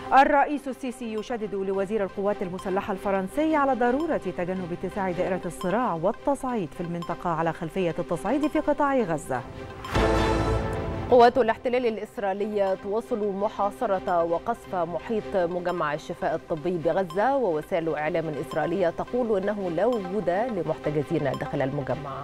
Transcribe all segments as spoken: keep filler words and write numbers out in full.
الرئيس السيسي يشدد لوزير القوات المسلحة الفرنسي على ضرورة تجنب اتساع دائرة الصراع والتصعيد في المنطقة على خلفية التصعيد في قطاع غزة. قوات الاحتلال الإسرائيلية تواصل محاصرة وقصف محيط مجمع الشفاء الطبي بغزة، ووسائل إعلام إسرائيلية تقول أنه لا وجود لمحتجزين داخل المجمع.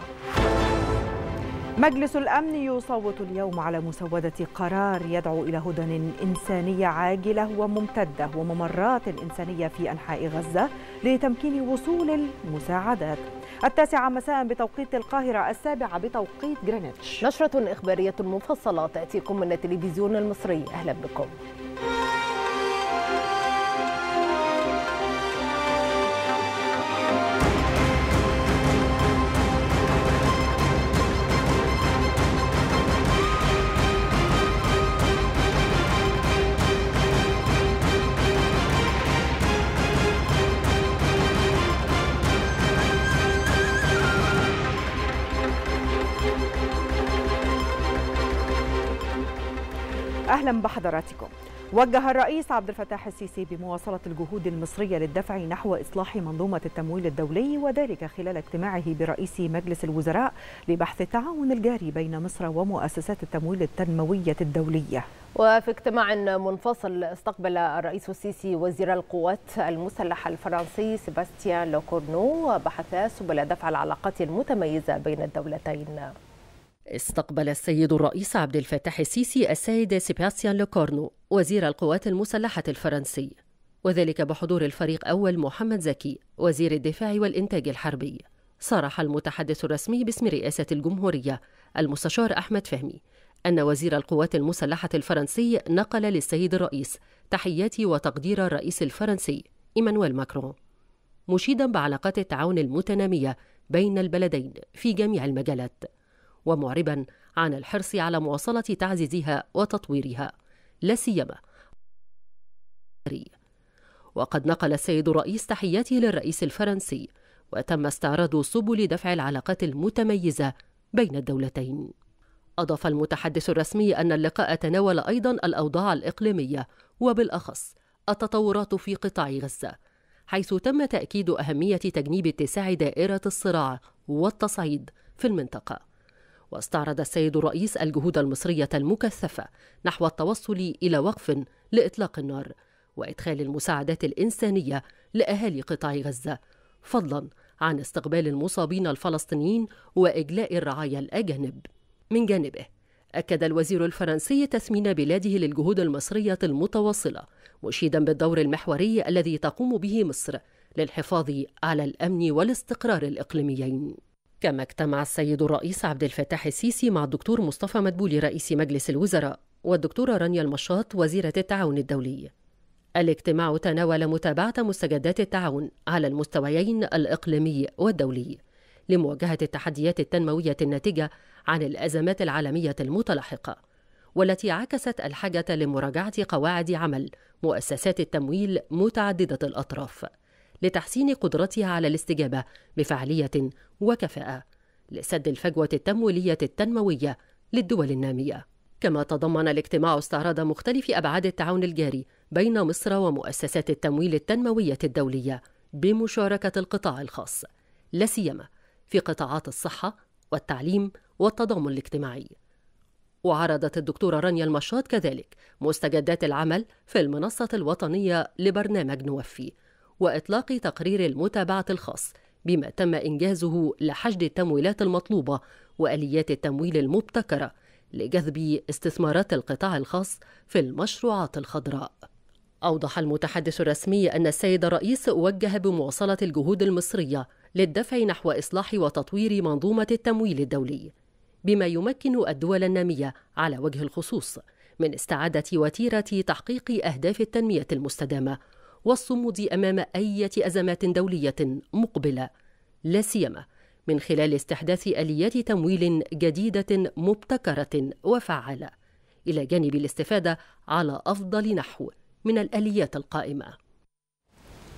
مجلس الأمن يصوت اليوم على مسودة قرار يدعو إلى هدن إنسانية عاجلة وممتدة وممرات إنسانية في أنحاء غزة لتمكين وصول المساعدات. التاسعة مساء بتوقيت القاهرة، السابعة بتوقيت جرينتش. نشرة إخبارية مفصلة تأتيكم من التلفزيون المصري، أهلا بكم. أهلا بحضراتكم. وجه الرئيس عبد الفتاح السيسي بمواصلة الجهود المصرية للدفع نحو إصلاح منظومة التمويل الدولي، وذلك خلال اجتماعه برئيس مجلس الوزراء لبحث التعاون الجاري بين مصر ومؤسسات التمويل التنموية الدولية. وفي اجتماع منفصل استقبل الرئيس السيسي وزير القوات المسلحة الفرنسي سيباستيان لوكورنو، وبحثا سبل دفع العلاقات المتميزة بين الدولتين. استقبل السيد الرئيس عبد الفتاح السيسي السيد سيباستيان لوكورنو وزير القوات المسلحة الفرنسي، وذلك بحضور الفريق أول محمد زكي وزير الدفاع والإنتاج الحربي. صرح المتحدث الرسمي باسم رئاسة الجمهورية المستشار أحمد فهمي أن وزير القوات المسلحة الفرنسي نقل للسيد الرئيس تحيات وتقدير الرئيس الفرنسي إيمانويل ماكرون، مشيدا بعلاقات التعاون المتنامية بين البلدين في جميع المجالات، ومعربا عن الحرص على مواصلة تعزيزها وتطويرها لا سيما. وقد نقل السيد الرئيس تحياته للرئيس الفرنسي، وتم استعراض سبل دفع العلاقات المتميزة بين الدولتين. أضاف المتحدث الرسمي أن اللقاء تناول أيضا الأوضاع الإقليمية، وبالأخص التطورات في قطاع غزة، حيث تم تأكيد أهمية تجنيب اتساع دائرة الصراع والتصعيد في المنطقة. واستعرض السيد الرئيس الجهود المصرية المكثفة نحو التوصل إلى وقف لإطلاق النار وإدخال المساعدات الإنسانية لأهالي قطاع غزة، فضلا عن استقبال المصابين الفلسطينيين وإجلاء الرعايا الأجانب. من جانبه أكد الوزير الفرنسي تثمين بلاده للجهود المصرية المتواصلة، مشيدا بالدور المحوري الذي تقوم به مصر للحفاظ على الأمن والاستقرار الإقليميين. كما اجتمع السيد الرئيس عبد الفتاح السيسي مع الدكتور مصطفى مدبولي رئيس مجلس الوزراء والدكتورة رانيا المشاط وزيرة التعاون الدولي. الاجتماع تناول متابعة مستجدات التعاون على المستويين الإقليمي والدولي لمواجهة التحديات التنموية الناتجة عن الأزمات العالمية المتلاحقة، والتي عكست الحاجة لمراجعة قواعد عمل مؤسسات التمويل متعددة الأطراف لتحسين قدرتها على الاستجابة بفعالية وكفاءة لسد الفجوة التمويلية التنموية للدول النامية. كما تضمن الاجتماع استعراض مختلف أبعاد التعاون الجاري بين مصر ومؤسسات التمويل التنموية الدولية بمشاركة القطاع الخاص، لا سيما في قطاعات الصحة والتعليم والتضامن الاجتماعي. وعرضت الدكتورة رانيا المشاط كذلك مستجدات العمل في المنصة الوطنية لبرنامج نوفي، وإطلاق تقرير المتابعة الخاص بما تم إنجازه لحشد التمويلات المطلوبة وآليات التمويل المبتكرة لجذب استثمارات القطاع الخاص في المشروعات الخضراء. أوضح المتحدث الرسمي أن السيد الرئيس وجه بمواصلة الجهود المصرية للدفع نحو إصلاح وتطوير منظومة التمويل الدولي، بما يمكن الدول النامية على وجه الخصوص من استعادة وتيرة تحقيق أهداف التنمية المستدامة والصمود أمام أي أزمات دولية مقبلة، لا سيما من خلال استحداث آليات تمويل جديدة مبتكرة وفعالة، إلى جانب الاستفادة على أفضل نحو من الآليات القائمة.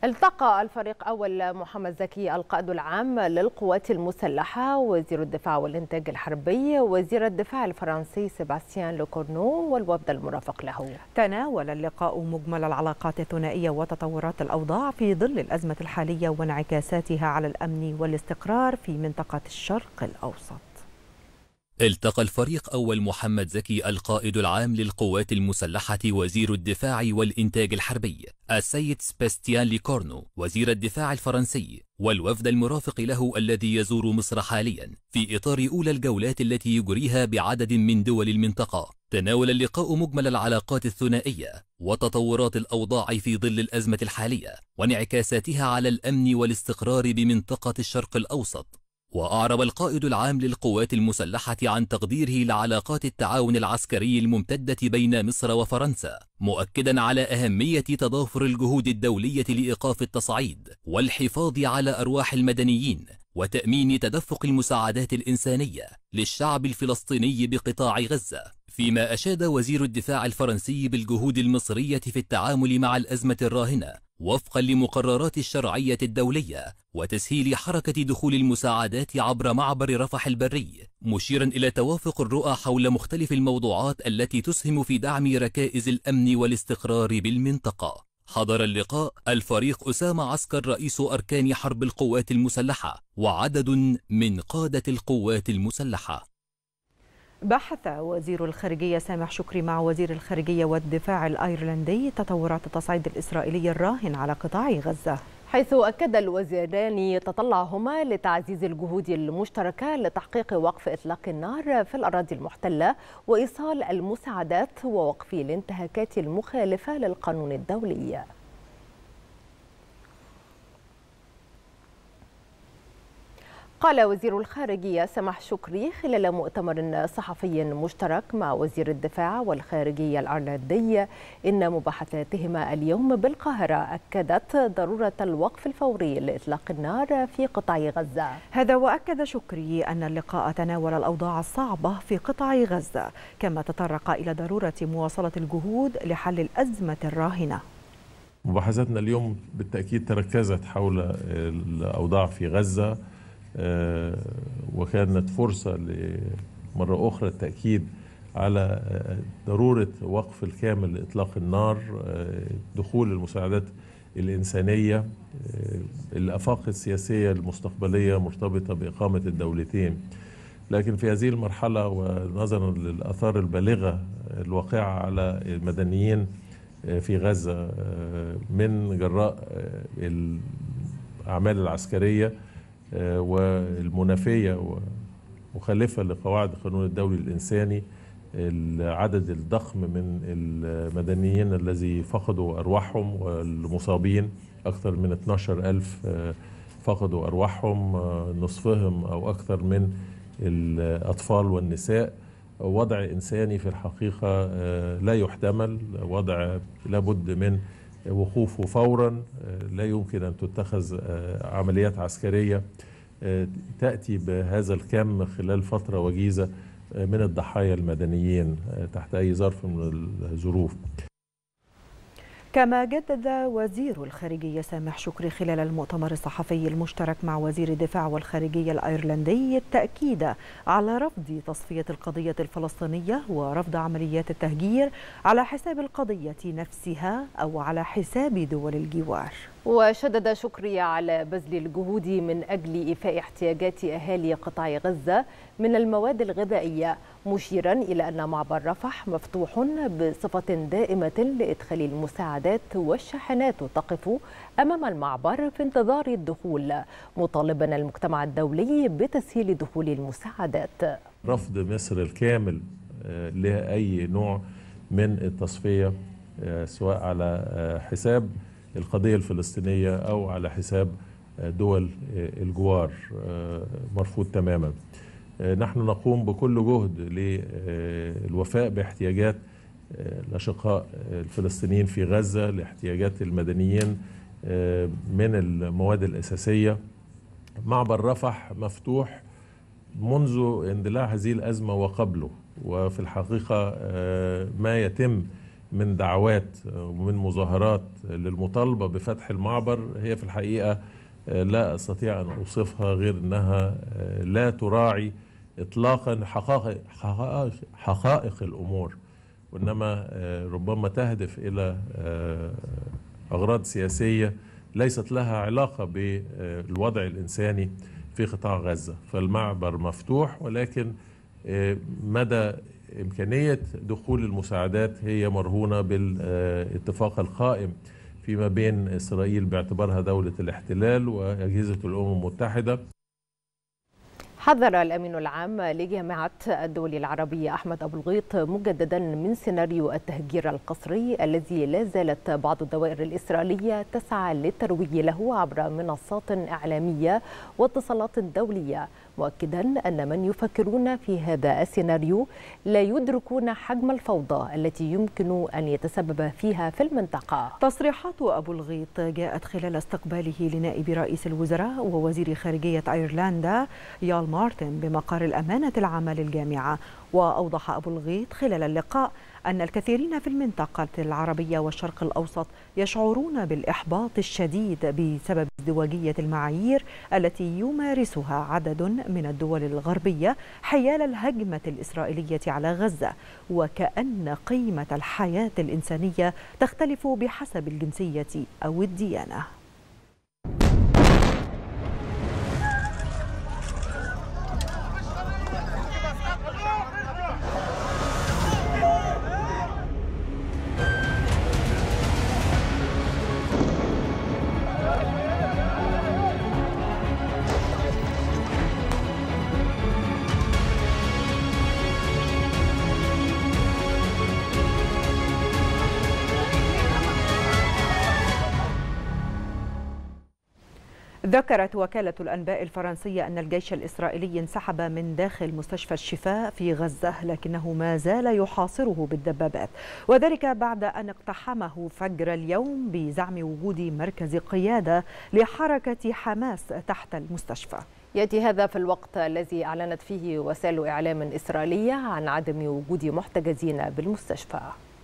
التقى الفريق أول محمد زكي القائد العام للقوات المسلحة وزير الدفاع والإنتاج الحربي وزير الدفاع الفرنسي سيباستيان لوكورنو والوفد المرافق له. تناول اللقاء مجمل العلاقات الثنائية وتطورات الأوضاع في ظل الأزمة الحالية وانعكاساتها على الأمن والاستقرار في منطقة الشرق الأوسط. التقى الفريق أول محمد زكي القائد العام للقوات المسلحة وزير الدفاع والإنتاج الحربي السيد سباستيان ليكورنو وزير الدفاع الفرنسي والوفد المرافق له الذي يزور مصر حاليا في إطار أولى الجولات التي يجريها بعدد من دول المنطقة. تناول اللقاء مجمل العلاقات الثنائية وتطورات الأوضاع في ظل الأزمة الحالية وانعكاساتها على الأمن والاستقرار بمنطقة الشرق الأوسط. وأعرب القائد العام للقوات المسلحة عن تقديره لعلاقات التعاون العسكري الممتدة بين مصر وفرنسا، مؤكدا على أهمية تضافر الجهود الدولية لإيقاف التصعيد والحفاظ على أرواح المدنيين وتأمين تدفق المساعدات الإنسانية للشعب الفلسطيني بقطاع غزة. فيما أشاد وزير الدفاع الفرنسي بالجهود المصرية في التعامل مع الأزمة الراهنة وفقا لمقررات الشرعية الدولية وتسهيل حركة دخول المساعدات عبر معبر رفح البري، مشيرا إلى توافق الرؤى حول مختلف الموضوعات التي تسهم في دعم ركائز الأمن والاستقرار بالمنطقة. حضر اللقاء الفريق أسامة عسكر رئيس أركان حرب القوات المسلحة وعدد من قادة القوات المسلحة. بحث وزير الخارجية سامح شكري مع وزير الخارجية والدفاع الأيرلندي تطورات التصعيد الإسرائيلي الراهن على قطاع غزة، حيث أكد الوزيران تطلعهما لتعزيز الجهود المشتركة لتحقيق وقف إطلاق النار في الأراضي المحتلة وإيصال المساعدات ووقف الانتهاكات المخالفة للقانون الدولي. قال وزير الخارجية سامح شكري خلال مؤتمر صحفي مشترك مع وزير الدفاع والخارجية الأيرلندي إن مباحثاتهما اليوم بالقاهرة أكدت ضرورة الوقف الفوري لإطلاق النار في قطاع غزة. هذا وأكد شكري أن اللقاء تناول الأوضاع الصعبة في قطاع غزة، كما تطرق إلى ضرورة مواصلة الجهود لحل الأزمة الراهنة. مباحثاتنا اليوم بالتأكيد تركزت حول الأوضاع في غزة، وكانت فرصة لمرة أخرى التأكيد على ضرورة وقف الكامل لإطلاق النار، دخول المساعدات الإنسانية، الآفاق السياسية المستقبلية مرتبطة بإقامة الدولتين. لكن في هذه المرحلة ونظرا للآثار البالغة الواقعة على المدنيين في غزة من جراء الأعمال العسكرية والمنافية ومخالفة لقواعد القانون الدولي الإنساني، العدد الضخم من المدنيين الذي فقدوا أرواحهم والمصابين أكثر من اثناشر ألف فقدوا أرواحهم، نصفهم أو أكثر من الأطفال والنساء. وضع إنساني في الحقيقة لا يحتمل، وضع لابد من وقوفه فورا. لا يمكن أن تتخذ عمليات عسكرية تأتي بهذا الكم خلال فترة وجيزة من الضحايا المدنيين تحت أي ظرف من الظروف. كما جدد وزير الخارجية سامح شكري خلال المؤتمر الصحفي المشترك مع وزير الدفاع والخارجية الأيرلندي التأكيد على رفض تصفية القضية الفلسطينية ورفض عمليات التهجير على حساب القضية نفسها أو على حساب دول الجوار. وشدد شكري على بذل الجهود من أجل إيفاء احتياجات أهالي قطاع غزة من المواد الغذائية، مشيرا إلى أن معبر رفح مفتوح بصفة دائمة لإدخال المساعدات والشاحنات تقف أمام المعبر في انتظار الدخول، مطالبا المجتمع الدولي بتسهيل دخول المساعدات. رفض مصر الكامل لأي نوع من التصفية سواء على حساب القضية الفلسطينية أو على حساب دول الجوار مرفوض تماما. نحن نقوم بكل جهد للوفاء باحتياجات الأشقاء الفلسطينيين في غزة، لاحتياجات المدنيين من المواد الأساسية. معبر رفح مفتوح منذ اندلاع هذه الأزمة وقبله، وفي الحقيقة ما يتم من دعوات ومن مظاهرات للمطالبة بفتح المعبر هي في الحقيقة لا أستطيع أن أوصفها غير أنها لا تراعي إطلاقا حقائق, حقائق, حقائق الأمور، وإنما ربما تهدف إلى أغراض سياسية ليست لها علاقة بالوضع الإنساني في قطاع غزة. فالمعبر مفتوح، ولكن مدى إمكانية دخول المساعدات هي مرهونة بالاتفاق القائم فيما بين إسرائيل باعتبارها دولة الاحتلال وأجهزة الأمم المتحدة. حذر الأمين العام لجامعة الدول العربية أحمد أبو الغيط مجددا من سيناريو التهجير القسري الذي لا زالت بعض الدوائر الإسرائيلية تسعى للترويج له عبر منصات إعلامية واتصالات دولية، مؤكدا أن من يفكرون في هذا السيناريو لا يدركون حجم الفوضى التي يمكن أن يتسبب فيها في المنطقة. تصريحات أبو الغيط جاءت خلال استقباله لنائب رئيس الوزراء ووزير خارجية أيرلندا يال مارتن بمقر الأمانة العامة للجامعة. وأوضح أبو الغيط خلال اللقاء أن الكثيرين في المنطقة العربية والشرق الأوسط يشعرون بالإحباط الشديد بسبب ازدواجية المعايير التي يمارسها عدد من الدول الغربية حيال الهجمة الإسرائيلية على غزة، وكأن قيمة الحياة الإنسانية تختلف بحسب الجنسية أو الديانة. ذكرت وكالة الأنباء الفرنسية أن الجيش الإسرائيلي انسحب من داخل مستشفى الشفاء في غزة، لكنه ما زال يحاصره بالدبابات، وذلك بعد أن اقتحمه فجر اليوم بزعم وجود مركز قيادة لحركة حماس تحت المستشفى. يأتي هذا في الوقت الذي أعلنت فيه وسائل إعلام إسرائيلية عن عدم وجود محتجزين بالمستشفى.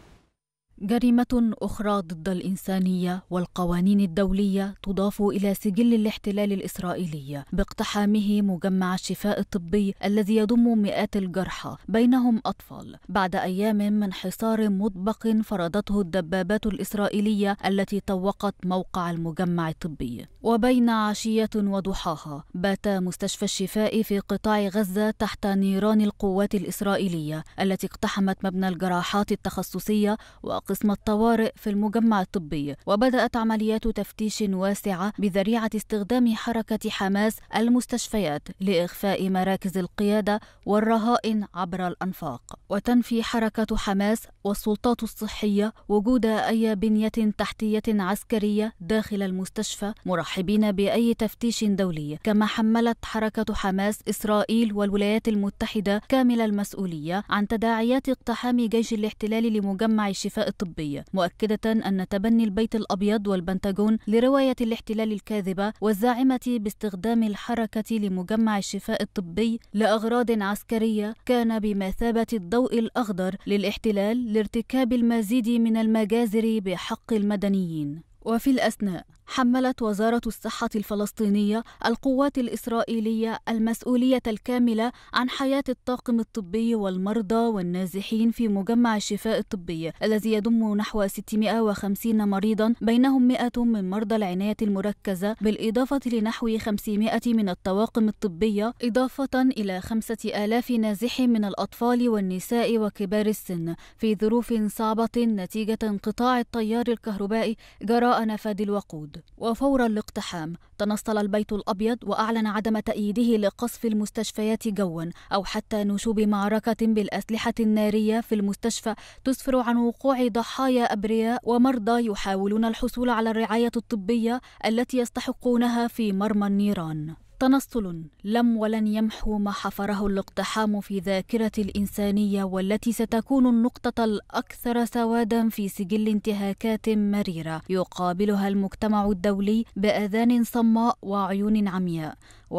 جريمة أخرى ضد الإنسانية والقوانين الدولية تضاف إلى سجل الاحتلال الإسرائيلي باقتحامه مجمع الشفاء الطبي الذي يضم مئات الجرحى بينهم أطفال بعد أيام من حصار مطبق فرضته الدبابات الإسرائيلية التي طوقت موقع المجمع الطبي. وبين عشية وضحاها بات مستشفى الشفاء في قطاع غزة تحت نيران القوات الإسرائيلية التي اقتحمت مبنى الجراحات التخصصية وقسم الطوارئ في المجمع الطبي، وبدأت عمليات تفتيش واسعة بذريعة استخدام حركة حماس المستشفيات لإخفاء مراكز القيادة والرهائن عبر الأنفاق. وتنفي حركة حماس والسلطات الصحية وجود أي بنية تحتية عسكرية داخل المستشفى، مرحبين بأي تفتيش دولي. كما حملت حركة حماس إسرائيل والولايات المتحدة كامل المسؤولية عن تداعيات اقتحام جيش الاحتلال لمجمع الشفاء الطبي، مؤكدة أن تبني البيت الأبيض والبنتاغون لرواية الاحتلال الكاذبة والزاعمة باستخدام الحركة لمجمع الشفاء الطبي لأغراض عسكرية كان بمثابة الضوء الأخضر للاحتلال لارتكاب المزيد من المجازر بحق المدنيين. وفي الأثناء حملت وزارة الصحة الفلسطينية القوات الإسرائيلية المسؤولية الكاملة عن حياة الطاقم الطبي والمرضى والنازحين في مجمع الشفاء الطبي الذي يضم نحو ستمائة وخمسين مريضا، بينهم مئة من مرضى العناية المركزة، بالإضافة لنحو خمسمائة من الطواقم الطبية، إضافة إلى خمسة آلاف نازح من الأطفال والنساء وكبار السن في ظروف صعبة نتيجة انقطاع التيار الكهربائي جراء نفاد الوقود. وفور الاقتحام تنصل البيت الأبيض وأعلن عدم تأييده لقصف المستشفيات جوا أو حتى نشوب معركة بالأسلحة النارية في المستشفى تسفر عن وقوع ضحايا أبرياء ومرضى يحاولون الحصول على الرعاية الطبية التي يستحقونها في مرمى النيران. تنصل لم ولن يمحو ما حفره الاقتحام في ذاكرة الإنسانية، والتي ستكون النقطة الأكثر سوادا في سجل انتهاكات مريرة يقابلها المجتمع الدولي بآذان صماء وعيون عمياء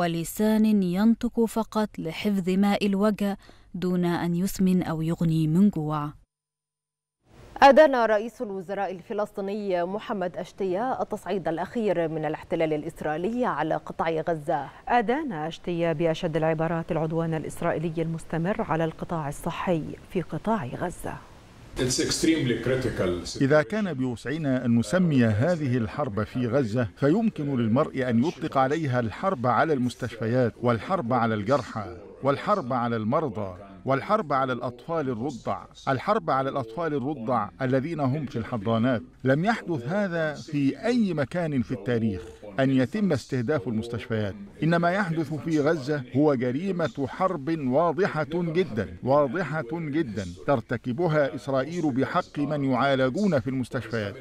ولسان ينطق فقط لحفظ ماء الوجه دون أن يسمن أو يغني من جوع. أدان رئيس الوزراء الفلسطيني محمد أشتيا التصعيد الأخير من الاحتلال الإسرائيلي على قطاع غزة. أدان أشتيا بأشد العبارات العدوان الإسرائيلي المستمر على القطاع الصحي في قطاع غزة. إذا كان بوسعنا أن نسمي هذه الحرب في غزة فيمكن للمرء أن يطلق عليها الحرب على المستشفيات والحرب على الجرحى والحرب على المرضى والحرب على الأطفال الرضع الحرب على الأطفال الرضع الذين هم في الحضانات. لم يحدث هذا في أي مكان في التاريخ أن يتم استهداف المستشفيات. إنما يحدث في غزة هو جريمة حرب واضحة جدا واضحة جدا ترتكبها إسرائيل بحق من يعالجون في المستشفيات.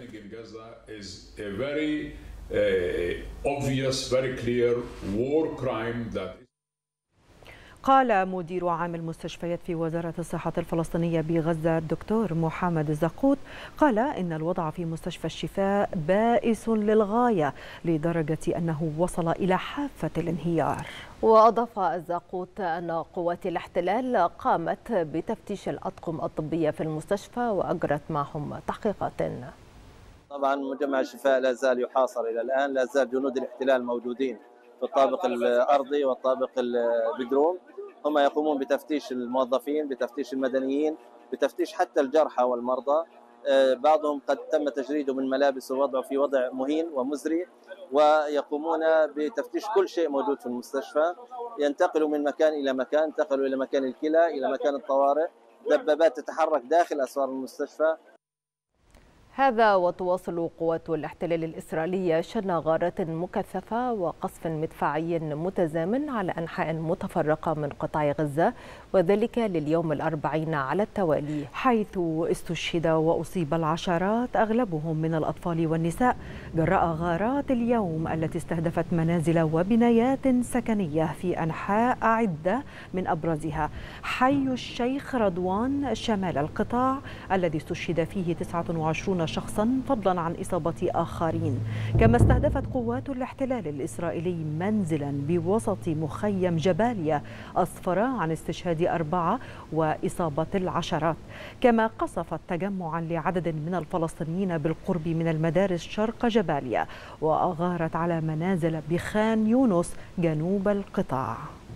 قال مدير عام المستشفيات في وزارة الصحة الفلسطينية بغزة الدكتور محمد الزقوط قال إن الوضع في مستشفى الشفاء بائس للغاية لدرجة أنه وصل إلى حافة الانهيار. وأضاف الزقوط أن قوات الاحتلال قامت بتفتيش الأطقم الطبية في المستشفى وأجرت معهم تحقيقات. طبعا مجمع الشفاء لا زال يحاصر إلى الآن، لا زال جنود الاحتلال موجودين في الطابق الأرضي والطابق البدروم. هم يقومون بتفتيش الموظفين، بتفتيش المدنيين، بتفتيش حتى الجرحى والمرضى. بعضهم قد تم تجريده من ملابس ووضعه في وضع مهين ومزري، ويقومون بتفتيش كل شيء موجود في المستشفى. ينتقلوا من مكان إلى مكان، انتقلوا إلى مكان الكلى، إلى مكان الطوارئ. دبابات تتحرك داخل أسوار المستشفى. هذا وتواصل قوات الاحتلال الإسرائيلية شن غارات مكثفة وقصف مدفعي متزامن على أنحاء متفرقة من قطاع غزة، وذلك لليوم الأربعين على التوالي، حيث استشهد وأصيب العشرات أغلبهم من الأطفال والنساء جراء غارات اليوم التي استهدفت منازل وبنايات سكنية في أنحاء عدة، من أبرزها حي الشيخ رضوان شمال القطاع الذي استشهد فيه تسعة وعشرين شخصا فضلا عن إصابة آخرين. كما استهدفت قوات الاحتلال الإسرائيلي منزلا بوسط مخيم جباليا أسفر عن استشهاد أربعة وإصابة العشرات. كما قصفت تجمعا لعدد من الفلسطينيين بالقرب من المدارس شرق جباليا، وأغارت على منازل بخان يونس جنوب القطاع.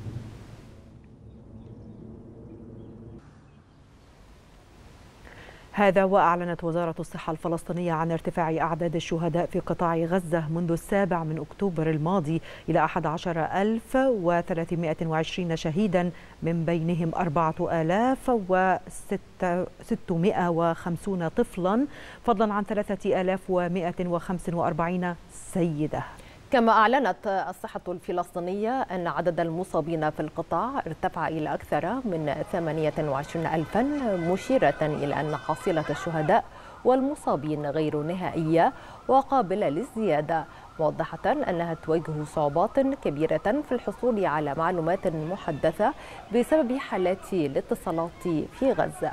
هذا وأعلنت وزارة الصحة الفلسطينية عن ارتفاع أعداد الشهداء في قطاع غزة منذ السابع من أكتوبر الماضي إلى أحد عشر ألف وثلاثمائة وعشرين شهيدا، من بينهم أربعة آلاف وستمائة وخمسين طفلا، فضلا عن ثلاثة آلاف ومائة وخمسة وأربعين سيدة. كما أعلنت الصحة الفلسطينية أن عدد المصابين في القطاع ارتفع إلى أكثر من ثمانية وعشرين ألفا، مشيرة إلى أن حصيلة الشهداء والمصابين غير نهائية وقابلة للزيادة، موضحة أنها تواجه صعوبات كبيرة في الحصول على معلومات محدثة بسبب حالات الاتصالات في غزة.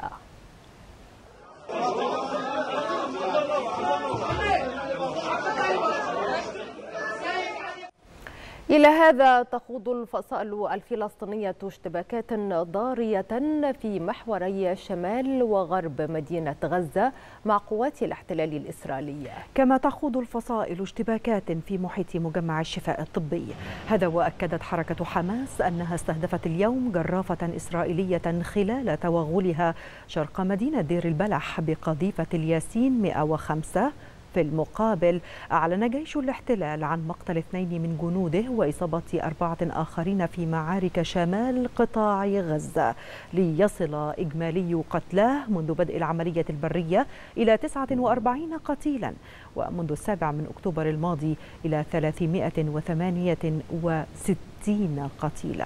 إلى هذا تخوض الفصائل الفلسطينية اشتباكات ضارية في محوري شمال وغرب مدينة غزة مع قوات الاحتلال الإسرائيلي. كما تخوض الفصائل اشتباكات في محيط مجمع الشفاء الطبي. هذا وأكدت حركة حماس أنها استهدفت اليوم جرافة إسرائيلية خلال توغلها شرق مدينة دير البلح بقذيفة الياسين مئة وخمسة. في المقابل أعلن جيش الاحتلال عن مقتل اثنين من جنوده وإصابة أربعة آخرين في معارك شمال قطاع غزة، ليصل إجمالي قتلاه منذ بدء العملية البرية إلى تسعة وأربعين قتيلا، ومنذ السابع من أكتوبر الماضي إلى ثلاثمائة وثمانية وستين قتيلا.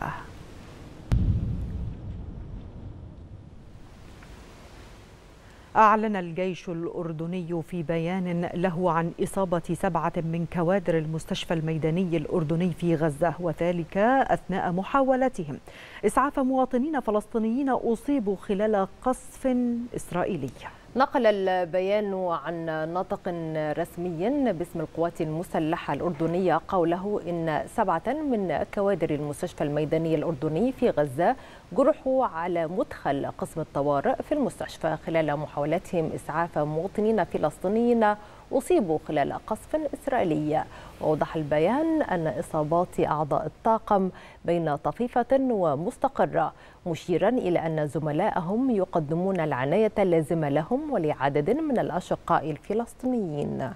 أعلن الجيش الأردني في بيان له عن إصابة سبعة من كوادر المستشفى الميداني الأردني في غزة، وذلك أثناء محاولتهم إسعاف مواطنين فلسطينيين أصيبوا خلال قصف إسرائيلي. نقل البيان عن ناطق رسمي باسم القوات المسلحة الأردنية قوله إن سبعة من كوادر المستشفى الميداني الأردني في غزة جرحوا على مدخل قسم الطوارئ في المستشفى خلال محاولتهم إسعاف مواطنين فلسطينيين أصيبوا خلال قصف إسرائيلي. ووضح البيان أن إصابات أعضاء الطاقم بين طفيفة ومستقرة، مشيرا إلى أن زملائهم يقدمون العناية اللازمة لهم ولعدد من الأشقاء الفلسطينيين.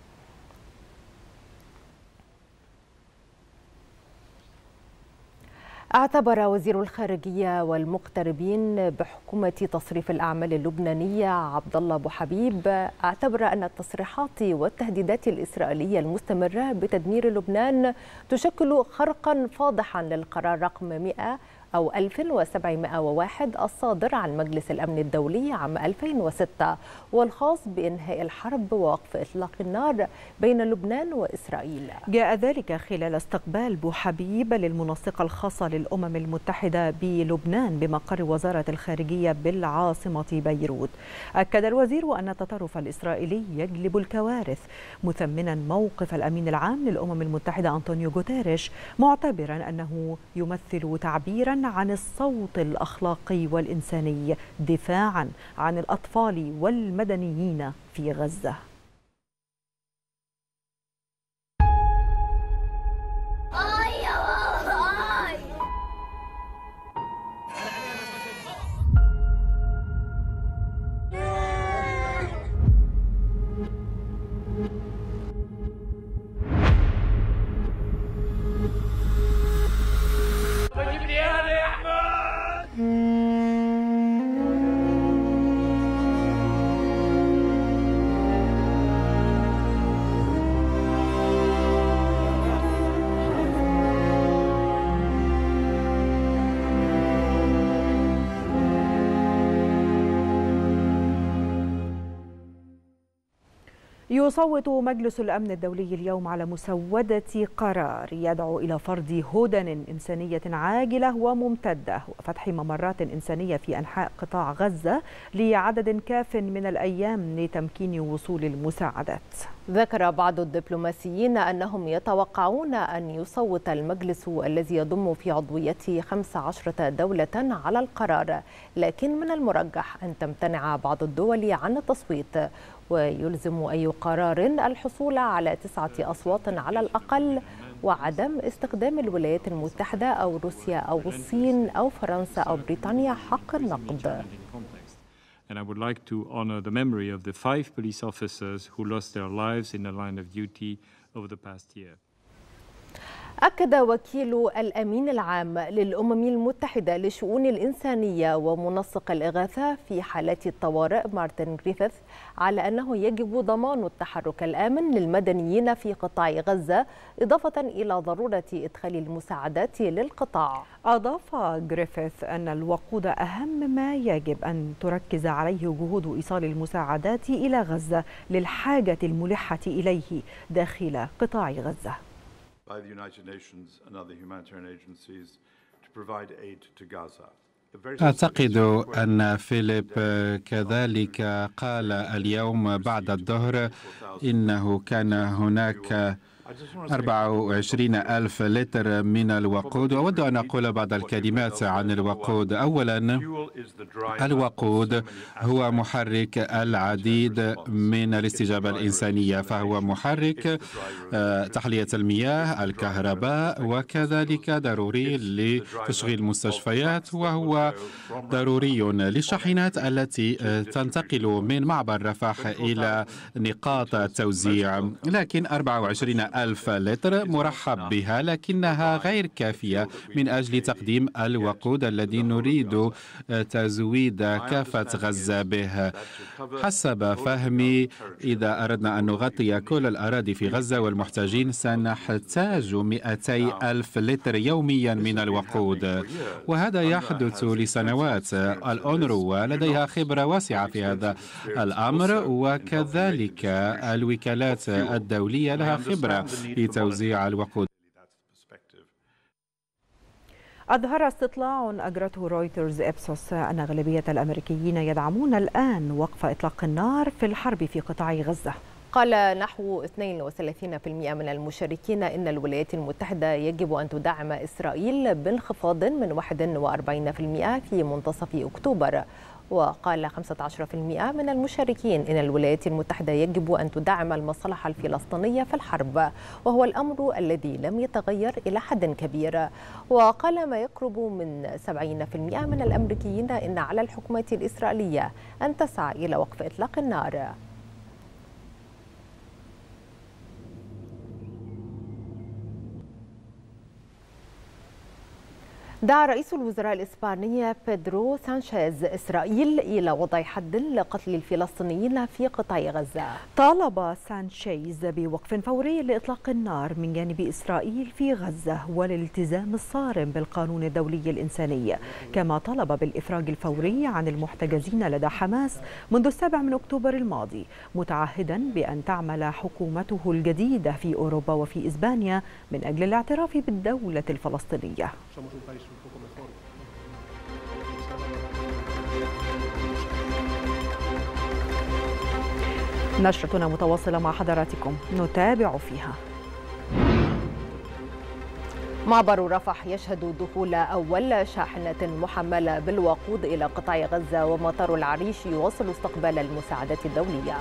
اعتبر وزير الخارجية والمقتربين بحكومة تصريف الأعمال اللبنانية عبد الله أبو حبيب اعتبر أن التصريحات والتهديدات الإسرائيلية المستمرة بتدمير لبنان تشكل خرقا فاضحا للقرار رقم مئة أو ألف وسبعمئة وواحد الصادر عن مجلس الأمن الدولي عام ألفين وستة والخاص بإنهاء الحرب ووقف إطلاق النار بين لبنان وإسرائيل. جاء ذلك خلال استقبال بو حبيب للمنسقة الخاصة للأمم المتحدة بلبنان بمقر وزارة الخارجية بالعاصمة بيروت. أكد الوزير أن التطرف الإسرائيلي يجلب الكوارث، مثمنا موقف الأمين العام للأمم المتحدة أنطونيو غوتيريش، معتبرا أنه يمثل تعبيرا عن الصوت الأخلاقي والإنساني دفاعا عن الأطفال والمدنيين في غزة. يصوت مجلس الأمن الدولي اليوم على مسودة قرار يدعو إلى فرض هدن إنسانية عاجلة وممتدة وفتح ممرات إنسانية في أنحاء قطاع غزة لعدد كاف من الأيام لتمكين وصول المساعدات. ذكر بعض الدبلوماسيين أنهم يتوقعون أن يصوت المجلس الذي يضم في عضويته خمس عشرة دولة على القرار، لكن من المرجح أن تمتنع بعض الدول عن التصويت، ويلزم أي قرار الحصول على تسعة أصوات على الأقل وعدم استخدام الولايات المتحدة أو روسيا أو الصين أو فرنسا أو بريطانيا حق النقد. And I would like to honor the memory of the five police officers who lost their lives in the line of duty over the past year. أكد وكيل الأمين العام للأمم المتحدة لشؤون الإنسانية ومنسق الإغاثة في حالات الطوارئ مارتن غريفيث على أنه يجب ضمان التحرك الآمن للمدنيين في قطاع غزة، إضافة إلى ضرورة إدخال المساعدات للقطاع. أضاف غريفيث أن الوقود أهم ما يجب أن تركز عليه جهود إيصال المساعدات إلى غزة للحاجة الملحة إليه داخل قطاع غزة. by the United Nations and other humanitarian agencies to provide aid to Gaza. أعتقد أن فيليب كذلك قال اليوم بعد الظهر إنه كان هناك أربعة وعشرين ألف لتر من الوقود. وأود أن أقول بعض الكلمات عن الوقود. أولا، الوقود هو محرك العديد من الاستجابة الإنسانية، فهو محرك تحلية المياه، الكهرباء، وكذلك ضروري لتشغيل المستشفيات، وهو ضروري للشاحنات التي تنتقل من معبر رفح إلى نقاط التوزيع. لكن أربعة وعشرين ألف لتر مرحب بها، لكنها غير كافية من أجل تقديم الوقود الذي نريد تزويد كافة غزة به. حسب فهمي، إذا أردنا أن نغطي كل الأراضي في غزة والمحتاجين سنحتاج مئتي ألف لتر يوميا من الوقود، وهذا يحدث لسنوات. الأونروا لديها خبرة واسعة في هذا الأمر، وكذلك الوكالات الدولية لها خبرة في توزيع الوقود. أظهر استطلاع أجرته رويترز إبسوس أن غالبية الأمريكيين يدعمون الآن وقف إطلاق النار في الحرب في قطاع غزة. قال نحو اثنين وثلاثين بالمئة من المشاركين إن الولايات المتحدة يجب أن تدعم إسرائيل بانخفاض من واحد وأربعين بالمئة في منتصف أكتوبر. وقال خمسة عشر بالمئة من المشاركين إن الولايات المتحدة يجب أن تدعم المصلحة الفلسطينية في الحرب، وهو الأمر الذي لم يتغير إلى حد كبير. وقال ما يقرب من سبعين بالمئة من الأمريكيين إن على الحكومة الإسرائيلية أن تسعى إلى وقف إطلاق النار. دعا رئيس الوزراء الإسباني بيدرو سانشيز إسرائيل إلى وضع حد لقتل الفلسطينيين في قطاع غزة. طالب سانشيز بوقف فوري لإطلاق النار من جانب إسرائيل في غزة والالتزام الصارم بالقانون الدولي الإنساني، كما طلب بالإفراج الفوري عن المحتجزين لدى حماس منذ السابع من أكتوبر الماضي، متعهدا بأن تعمل حكومته الجديدة في أوروبا وفي إسبانيا من أجل الاعتراف بالدولة الفلسطينية. نشرتنا متواصلة مع حضراتكم، نتابع فيها. معبر رفح يشهد دخول أول شاحنة محملة بالوقود إلى قطاع غزة، ومطار العريش يواصل استقبال المساعدات الدولية.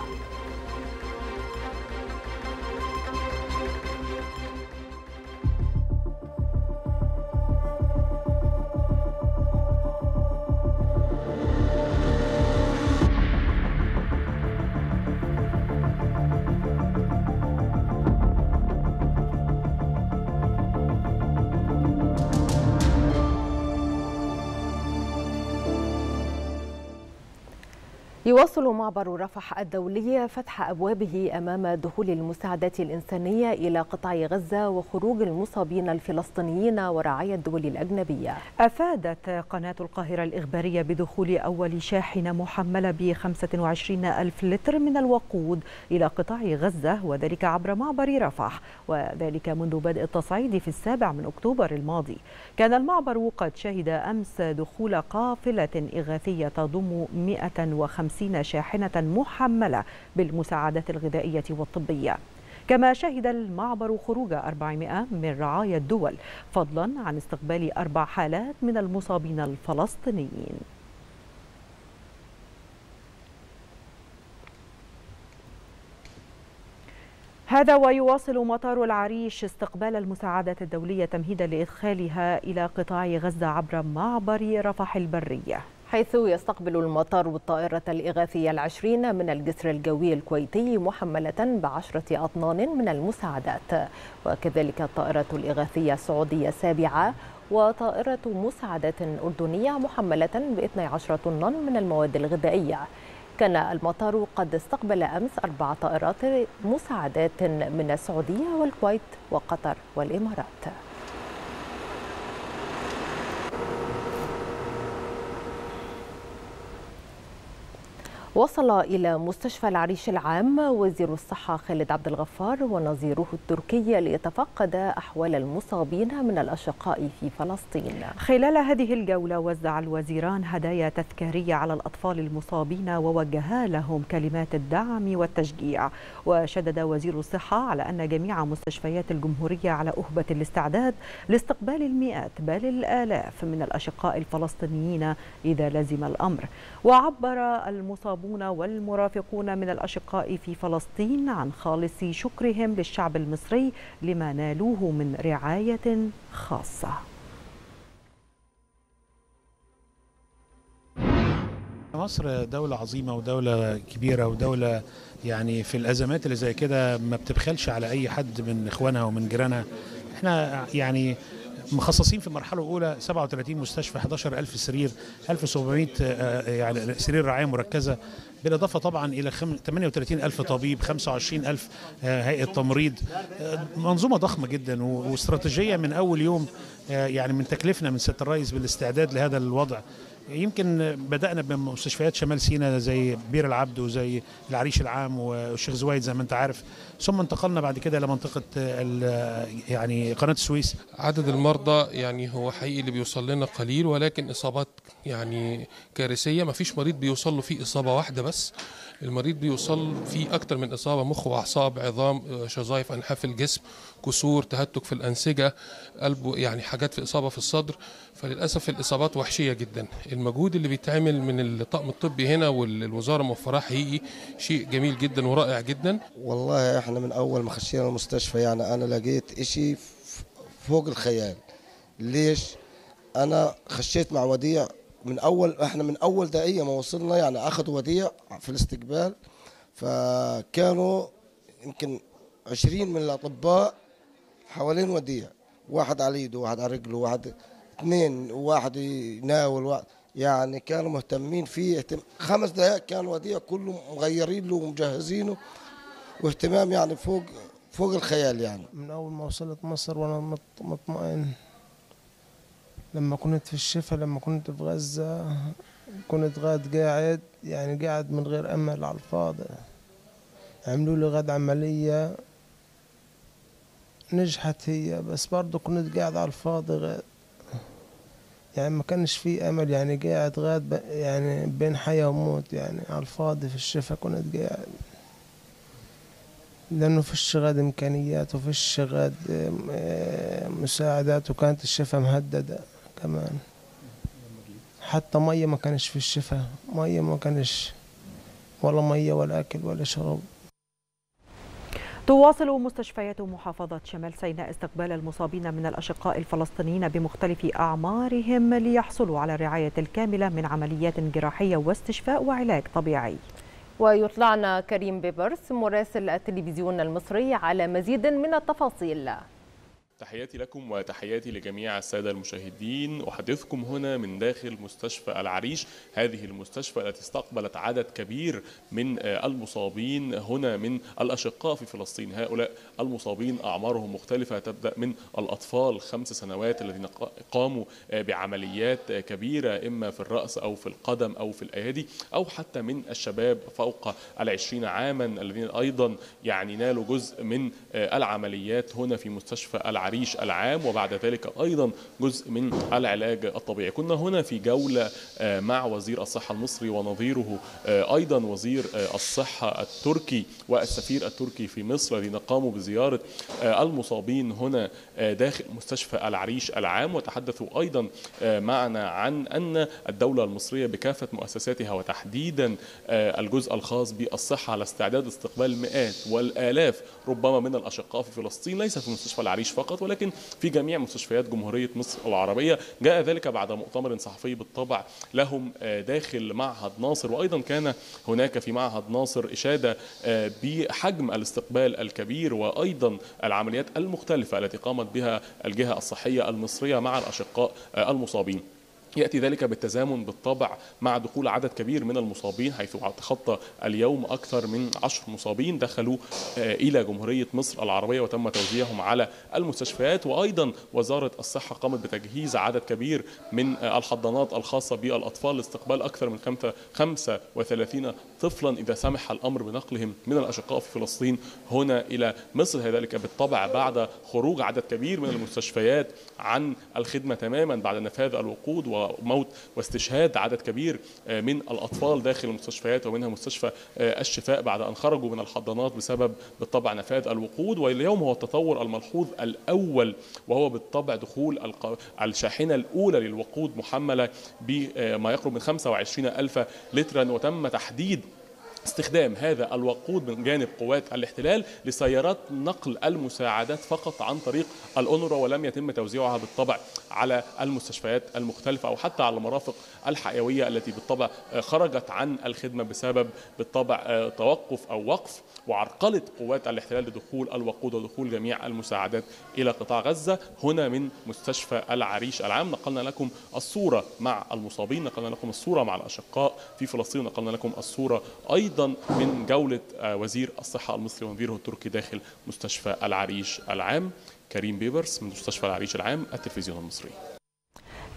يواصل معبر رفح الدولي فتح أبوابه أمام دخول المساعدات الإنسانية إلى قطاع غزة وخروج المصابين الفلسطينيين ورعاية الدول الأجنبية. أفادت قناة القاهرة الإخبارية بدخول أول شاحنة محملة ب خمسة وعشرين ألف لتر من الوقود إلى قطاع غزة، وذلك عبر معبر رفح، وذلك منذ بدء التصعيد في السابع من أكتوبر الماضي. كان المعبر قد شهد أمس دخول قافلة إغاثية تضم مئة وخمسين شاحنة محملة بالمساعدات الغذائية والطبية. كما شهد المعبر خروج أربعمئة من رعايا الدول، فضلا عن استقبال أربع حالات من المصابين الفلسطينيين. هذا ويواصل مطار العريش استقبال المساعدات الدولية تمهيدا لإدخالها إلى قطاع غزة عبر معبر رفح البرية، حيث يستقبل المطار الطائرة الإغاثية العشرين من الجسر الجوي الكويتي محملة بعشرة أطنان من المساعدات، وكذلك الطائرة الإغاثية السعودية السابعة وطائرة مساعدات أردنية محملة باثني عشر طنا من المواد الغذائية. كان المطار قد استقبل أمس أربع طائرات مساعدات من السعودية والكويت وقطر والإمارات. وصل إلى مستشفى العريش العام وزير الصحة خالد عبد الغفار ونظيره التركي ليتفقد أحوال المصابين من الأشقاء في فلسطين. خلال هذه الجولة وزع الوزيران هدايا تذكارية على الأطفال المصابين ووجها لهم كلمات الدعم والتشجيع. وشدد وزير الصحة على أن جميع مستشفيات الجمهورية على أهبة الاستعداد لاستقبال المئات بل الآلاف من الأشقاء الفلسطينيين إذا لزم الأمر. وعبر المصابون والمرافقون من الأشقاء في فلسطين عن خالص شكرهم للشعب المصري لما نالوه من رعاية خاصة. مصر دولة عظيمة ودولة كبيرة ودولة يعني في الأزمات اللي زي كده ما بتبخلش على أي حد من إخوانها ومن جيرانها. احنا يعني مخصصين في المرحله الاولى سبعة وثلاثين مستشفى، أحد عشر ألف سرير، ألف وسبعمئة يعني سرير رعايه مركزه، بالاضافه طبعا الى ثمانية وثلاثين ألف طبيب، خمسة وعشرين ألف هيئه تمريض. منظومه ضخمه جدا واستراتيجيه من اول يوم يعني من تكليفنا من سياده الرئيس بالاستعداد لهذا الوضع. يمكن بدأنا بمستشفيات شمال سيناء زي بير العبد وزي العريش العام والشيخ زويد زي ما انت عارف، ثم انتقلنا بعد كده لمنطقة يعني قناة السويس. عدد المرضى يعني هو حقيقي اللي بيوصل لنا قليل، ولكن إصابات يعني كارثية. ما فيش مريض بيوصل له فيه إصابة واحدة بس، المريض بيوصل فيه أكتر من إصابة، مخ وأعصاب، عظام، شظايف، أنحاف الجسم، كسور، تهتك في الأنسجة، قلب، يعني حاجات في إصابة في الصدر. فللأسف الإصابات وحشية جدا. المجهود اللي بيتعمل من الطاقم الطبي هنا والوزارة موفراه حقيقي شيء جميل جدا ورائع جدا. والله احنا من أول ما خشينا المستشفى يعني أنا لقيت إشي فوق الخيال. ليش؟ أنا خشيت مع وديع من أول، احنا من أول دقيقة ما وصلنا يعني أخذوا وديع في الاستقبال، فكانوا يمكن عشرين من الأطباء حوالين وديع، واحد على يده واحد على رجله واحد اثنين واحد يناول واحد، يعني كانوا مهتمين فيه. خمس دقائق كان وديع كله مغيرين له ومجهزينه، واهتمام يعني فوق فوق الخيال. يعني من أول ما وصلت مصر وأنا مطمئن. لما كنت في الشفا، لما كنت في غزة كنت غاد قاعد يعني قاعد من غير أمل على الفاضي. عملوا لي غاد عملية نجحت هي، بس برضه كنت قاعد على الفاضي غاد، يعني ما كانش في أمل، يعني قاعد غاد يعني بين حياة وموت، يعني على الفاضي في الشفا كنت قاعد، لأنه فيش غاد إمكانيات وفيش غاد مساعدات، وكانت الشفا مهددة كمان. حتى مية ما كانش في الشفا، مية ما كانش ولا مية ولا أكل ولا شرب. تواصل مستشفيات محافظة شمال سيناء استقبال المصابين من الأشقاء الفلسطينيين بمختلف أعمارهم ليحصلوا على الرعاية الكاملة من عمليات جراحية واستشفاء وعلاج طبيعي. ويطلعنا كريم بيبرس مراسل التلفزيون المصري على مزيد من التفاصيل. تحياتي لكم وتحياتي لجميع السادة المشاهدين. أحدثكم هنا من داخل مستشفى العريش، هذه المستشفى التي استقبلت عدد كبير من المصابين هنا من الأشقاء في فلسطين. هؤلاء المصابين أعمارهم مختلفة، تبدأ من الأطفال خمس سنوات الذين قاموا بعمليات كبيرة إما في الرأس أو في القدم أو في الأيادي، أو حتى من الشباب فوق العشرين عاما الذين أيضا يعني نالوا جزء من العمليات هنا في مستشفى العريش العريش العام، وبعد ذلك أيضا جزء من العلاج الطبيعي. كنا هنا في جولة مع وزير الصحة المصري ونظيره أيضا وزير الصحة التركي والسفير التركي في مصر، الذين قاموا بزيارة المصابين هنا داخل مستشفى العريش العام، وتحدثوا أيضا معنا عن أن الدولة المصرية بكافة مؤسساتها وتحديدا الجزء الخاص بالصحة على استعداد استقبال مئات والآلاف ربما من الأشقاء في فلسطين، ليس في مستشفى العريش فقط ولكن في جميع مستشفيات جمهورية مصر العربية. جاء ذلك بعد مؤتمر صحفي بالطبع لهم داخل معهد ناصر، وأيضا كان هناك في معهد ناصر إشادة بحجم الاستقبال الكبير وأيضا العمليات المختلفة التي قامت بها الجهة الصحية المصرية مع الأشقاء المصابين. يأتي ذلك بالتزامن بالطبع مع دخول عدد كبير من المصابين، حيث تخطى اليوم أكثر من عشر مصابين دخلوا إلى جمهورية مصر العربية وتم توزيعهم على المستشفيات. وأيضا وزارة الصحة قامت بتجهيز عدد كبير من الحضانات الخاصة بالأطفال لاستقبال أكثر من خمسة وثلاثين طفلا إذا سمح الأمر بنقلهم من الأشقاء في فلسطين هنا إلى مصر. ذلك بالطبع بعد خروج عدد كبير من المستشفيات عن الخدمة تماما بعد نفاذ الوقود وموت واستشهاد عدد كبير من الأطفال داخل المستشفيات، ومنها مستشفى الشفاء بعد أن خرجوا من الحضانات بسبب بالطبع نفاذ الوقود. واليوم هو التطور الملحوظ الأول، وهو بالطبع دخول الشاحنة الأولى للوقود محملة بما يقرب من خمسة وعشرين ألف لترا، وتم تحديد استخدام هذا الوقود من جانب قوات الاحتلال لسيارات نقل المساعدات فقط عن طريق الأونروا، ولم يتم توزيعها بالطبع على المستشفيات المختلفة أو حتى على المرافق الحيوية التي بالطبع خرجت عن الخدمة بسبب بالطبع توقف أو وقف وعرقلة قوات الاحتلال لدخول الوقود ودخول جميع المساعدات إلى قطاع غزة. هنا من مستشفى العريش العام نقلنا لكم الصورة مع المصابين، نقلنا لكم الصورة مع الأشقاء في فلسطين، نقلنا لكم الصورة أيضا من جولة وزير الصحة المصري ونظيره التركي داخل مستشفى العريش العام. كريم بيبرس من مستشفى العريش العام، التلفزيون المصري.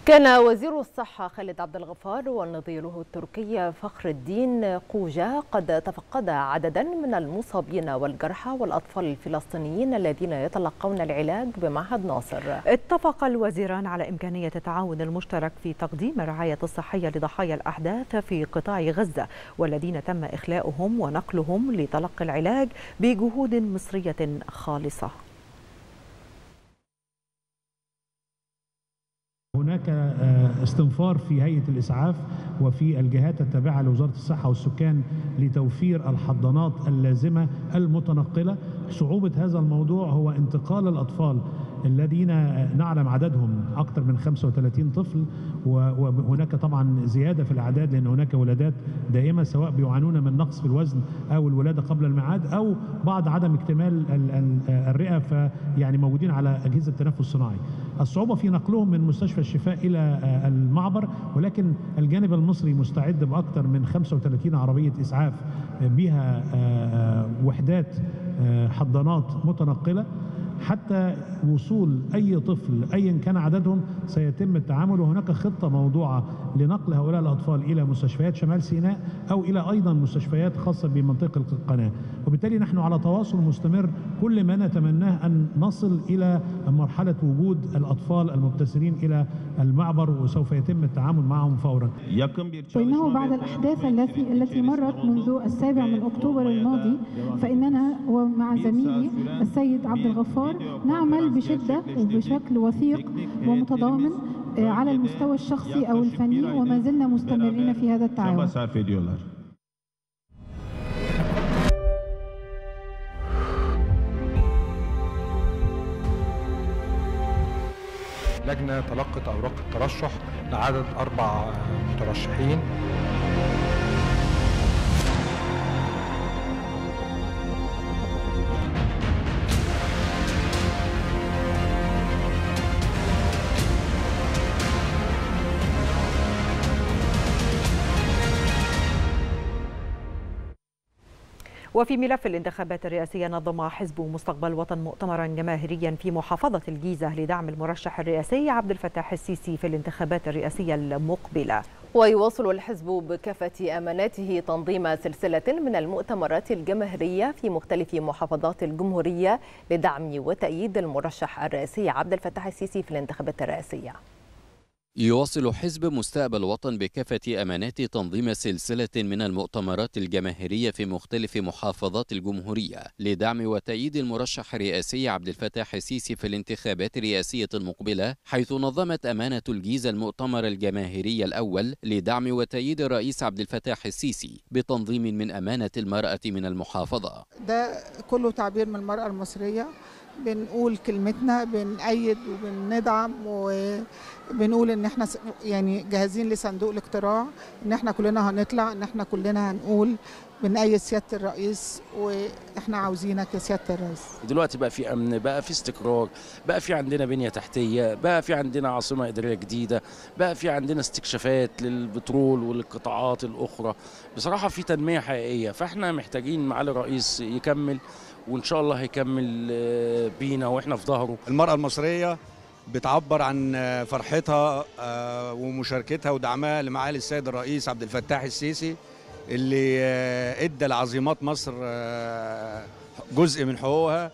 كان وزير الصحة خالد عبد الغفار ونظيره التركي فخر الدين قوجة قد تفقد عددا من المصابين والجرحى والأطفال الفلسطينيين الذين يتلقون العلاج بمعهد ناصر. اتفق الوزيران على إمكانية التعاون المشترك في تقديم الرعاية الصحية لضحايا الأحداث في قطاع غزة والذين تم إخلاؤهم ونقلهم لتلقي العلاج بجهود مصرية خالصة. هناك استنفار في هيئة الإسعاف وفي الجهات التابعة لوزارة الصحة والسكان لتوفير الحضانات اللازمة المتنقلة. صعوبة هذا الموضوع هو انتقال الأطفال الذين نعلم عددهم أكثر من خمسة وثلاثين طفل، وهناك طبعا زيادة في الأعداد لأن هناك ولادات دائمة سواء بيعانون من نقص في الوزن أو الولادة قبل الميعاد أو بعض عدم اكتمال الرئة، فيعني موجودين على أجهزة التنفس الصناعي. الصعوبة في نقلهم من مستشفى الشفاء إلى المعبر، ولكن الجانب المصري مستعد بأكثر من خمسة وثلاثين عربية إسعاف بها وحدات حضانات متنقلة حتى وصول أي طفل أيا كان عددهم سيتم التعامل. وهناك خطة موضوعة لنقل هؤلاء الأطفال إلى مستشفيات شمال سيناء أو إلى أيضا مستشفيات خاصة بمنطقة القناة، وبالتالي نحن على تواصل مستمر. كل ما نتمناه أن نصل إلى مرحلة وجود الأطفال المبتسرين إلى المعبر وسوف يتم التعامل معهم فورا. وإنه بعد الأحداث التي التي مرت منذ السابع من أكتوبر الماضي فإننا ومع زميلي السيد عبد الغفار نعمل بشدة وبشكل وثيق ومتضامن على المستوى الشخصي أو الفني، وما زلنا مستمرين في هذا التعاون. لجنة تلقت أوراق الترشح لعدد أربع مترشحين. وفي ملف الانتخابات الرئاسية نظم حزب مستقبل وطن مؤتمرا جماهيريا في محافظة الجيزة لدعم المرشح الرئاسي عبد الفتاح السيسي في الانتخابات الرئاسية المقبلة. ويواصل الحزب بكافة أماناته تنظيم سلسلة من المؤتمرات الجماهيرية في مختلف محافظات الجمهورية لدعم وتأييد المرشح الرئاسي عبد الفتاح السيسي في الانتخابات الرئاسية. يواصل حزب مستقبل وطن بكافة أمانات تنظيم سلسلة من المؤتمرات الجماهيرية في مختلف محافظات الجمهورية لدعم وتأييد المرشح الرئاسي عبد الفتاح السيسي في الانتخابات الرئاسية المقبلة، حيث نظمت أمانة الجيزة المؤتمر الجماهيري الأول لدعم وتأييد الرئيس عبد الفتاح السيسي بتنظيم من أمانة المرأة من المحافظة. ده كله تعبير من المرأة المصرية، بنقول كلمتنا، بنأيد وبندعم وبنقول ان احنا يعني جاهزين لصندوق الاقتراع، ان احنا كلنا هنطلع، ان احنا كلنا هنقول بنأيد سيادة الرئيس واحنا عاوزينك يا سيادة الرئيس. دلوقتي بقى في امن، بقى في استقرار، بقى في عندنا بنية تحتية، بقى في عندنا عاصمة إدارية جديدة، بقى في عندنا استكشافات للبترول وللقطاعات الأخرى. بصراحة في تنمية حقيقية، فاحنا محتاجين معالي الرئيس يكمل، وإن شاء الله هيكمل بينا وإحنا في ظهره. المرأة المصرية بتعبر عن فرحتها ومشاركتها ودعمها لمعالي السيد الرئيس عبد الفتاح السيسي اللي ادى لعظيمات مصر جزء من حقوقها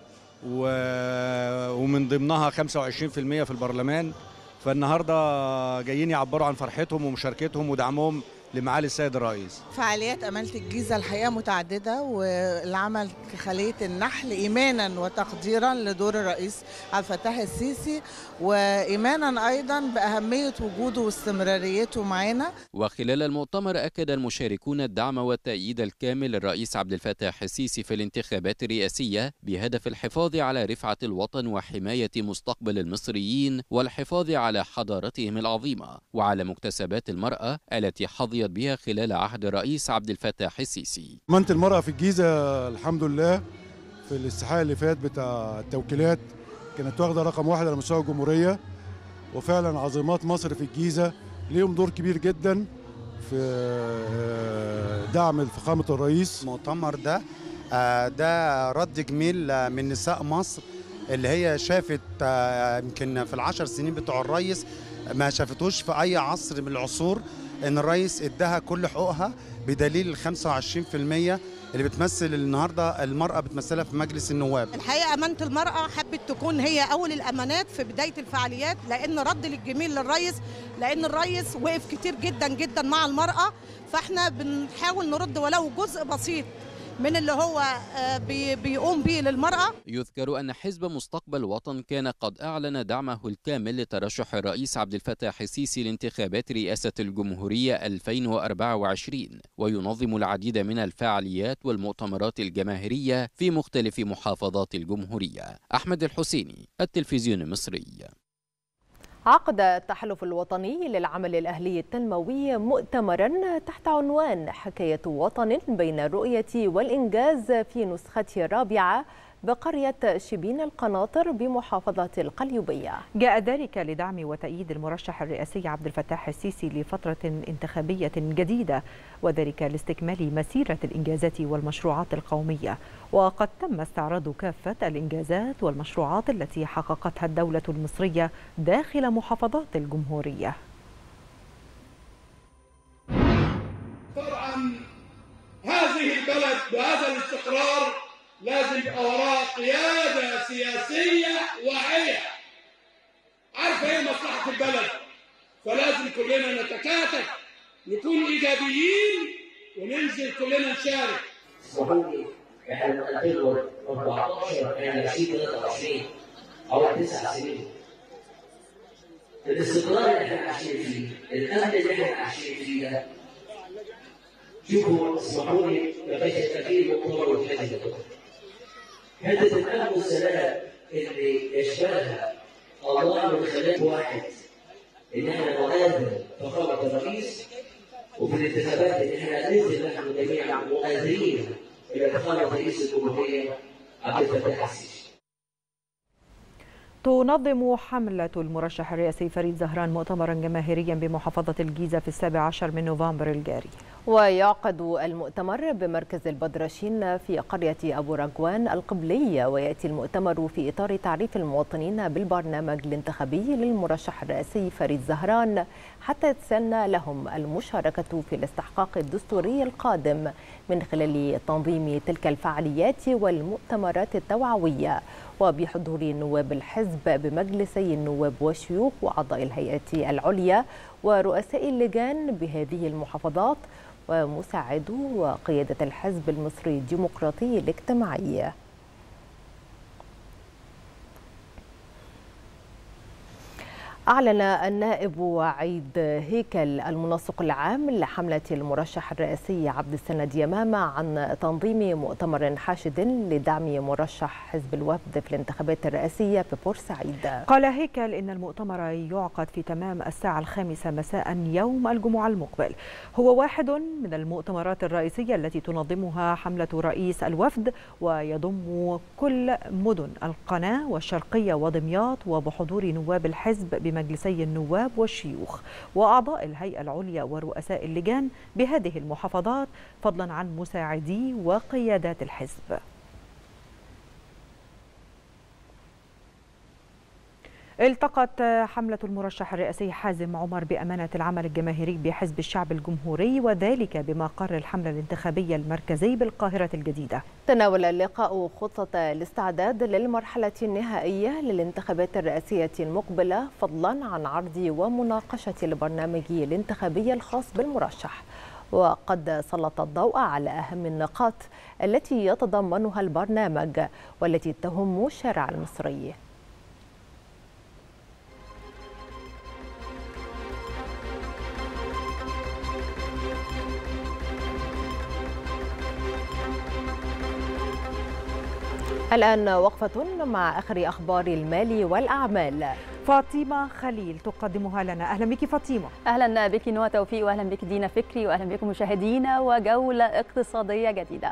ومن ضمنها خمسة وعشرين بالمئة في البرلمان. فالنهارده جايين يعبروا عن فرحتهم ومشاركتهم ودعمهم لمعالي السيد الرئيس. فعاليات أمانة الجيزة الحقيقة متعددة، والعمل كخلية النحل إيمانا وتقديرا لدور الرئيس عبد الفتاح السيسي، وإيمانا أيضا بأهمية وجوده واستمراريته معنا. وخلال المؤتمر أكد المشاركون الدعم والتأييد الكامل للرئيس عبد الفتاح السيسي في الانتخابات الرئاسية بهدف الحفاظ على رفعة الوطن وحماية مستقبل المصريين والحفاظ على حضارتهم العظيمة وعلى مكتسبات المرأة التي حظيت بها خلال عهد الرئيس عبد الفتاح السيسي. أمانة المرأة في الجيزة الحمد لله في الاستحقاق اللي فات بتاع التوكيلات كانت واخدة رقم واحد على مستوى الجمهورية، وفعلا عظيمات مصر في الجيزة ليهم دور كبير جدا في دعم فخامة الرئيس. المؤتمر ده ده رد جميل من نساء مصر اللي هي شافت يمكن في العشر سنين بتوع الرئيس ما شافتوش في أي عصر من العصور إن الرئيس إداها كل حقوقها، بدليل ال خمسة وعشرين بالمئة اللي بتمثل النهارده المرأة بتمثلها في مجلس النواب. الحقيقة أمانة المرأة حبت تكون هي أول الأمانات في بداية الفعاليات، لأن رد للجميل للرئيس، لأن الرئيس وقف كتير جدا جدا مع المرأة، فاحنا بنحاول نرد ولو جزء بسيط من اللي هو بيقوم به للمرأة. يذكر أن حزب مستقبل وطن كان قد أعلن دعمه الكامل لترشح الرئيس عبد الفتاح السيسي لانتخابات رئاسة الجمهورية ألفين وأربعة وعشرين، وينظم العديد من الفعاليات والمؤتمرات الجماهيرية في مختلف محافظات الجمهورية. أحمد الحسيني، التلفزيون المصري. عقد التحالف الوطني للعمل الأهلي التنموي مؤتمرا تحت عنوان حكاية وطن بين الرؤية والإنجاز في نسخته الرابعة بقرية شبين القناطر بمحافظة القليوبية. جاء ذلك لدعم وتأييد المرشح الرئاسي عبد الفتاح السيسي لفترة انتخابية جديدة، وذلك لاستكمال مسيرة الإنجازات والمشروعات القومية. وقد تم استعراض كافة الإنجازات والمشروعات التي حققتها الدولة المصرية داخل محافظات الجمهورية. طبعا هذه البلد بهذا الاستقرار لازم يبقى وراء قيادة سياسية واعية عارفة ايه مصلحة البلد، فلازم كلنا نتكاتف نكون ايجابيين وننزل كلنا نشارك. اسمحوا لي احنا من ألفين وأربعتاشر احنا عشرين ثلاثة وعشرين او تسع سنين. الاستقرار اللي احنا عايشين فيه، الامن اللي احنا عايشين فيه ده، شوفوا اسمحوا لي ما فيش تفكير مؤتمر والحاجه ده. حته الامن والسلام اللي يشملها الله من خلال واحد ان احنا نؤازر فخامه الرئيس، وفي الانتخابات ان احنا ننزل نحن جميعا مؤازرين الى فخامه رئيس الجمهوريه عبد الفتاح السيسي. تنظم حملة المرشح الرئاسي فريد زهران مؤتمرا جماهيريا بمحافظة الجيزة في السابع عشر من نوفمبر الجاري. ويعقد المؤتمر بمركز البدرشين في قرية أبو رجوان القبلية، ويأتي المؤتمر في إطار تعريف المواطنين بالبرنامج الانتخابي للمرشح الرئاسي فريد زهران حتى يتسنى لهم المشاركة في الاستحقاق الدستوري القادم من خلال تنظيم تلك الفعاليات والمؤتمرات التوعوية، وبحضور نواب الحزب بمجلسي النواب والشيوخ وأعضاء الهيئة العليا ورؤساء اللجان بهذه المحافظات ومساعدو وقيادة الحزب المصري الديمقراطي الاجتماعي. أعلن النائب وعيد هيكل المنسق العام لحملة المرشح الرئاسي عبد السند يمامة عن تنظيم مؤتمر حاشد لدعم مرشح حزب الوفد في الانتخابات الرئاسية ببورسعيد. قال هيكل إن المؤتمر يعقد في تمام الساعة الخامسة مساء يوم الجمعة المقبل. هو واحد من المؤتمرات الرئيسية التي تنظمها حملة رئيس الوفد، ويضم كل مدن القناة والشرقية ودمياط، وبحضور نواب الحزب بمجلسي النواب والشيوخ وأعضاء الهيئة العليا ورؤساء اللجان بهذه المحافظات، فضلا عن مساعدي وقيادات الحزب. التقت حملة المرشح الرئاسي حازم عمر بأمانة العمل الجماهيري بحزب الشعب الجمهوري، وذلك بمقر الحملة الانتخابية المركزي بالقاهرة الجديدة. تناول اللقاء خطة الاستعداد للمرحلة النهائية للانتخابات الرئاسية المقبلة، فضلا عن عرض ومناقشة البرنامج الانتخابي الخاص بالمرشح. وقد سلط الضوء على أهم النقاط التي يتضمنها البرنامج والتي تهم الشارع المصري. الآن وقفة مع آخر أخبار المال والأعمال. فاطمة خليل تقدمها لنا. أهلا بك فاطمة. أهلا بك نوى توفيق، وأهلا بك دينا فكري، وأهلا بكم مشاهدينا وجولة اقتصادية جديدة.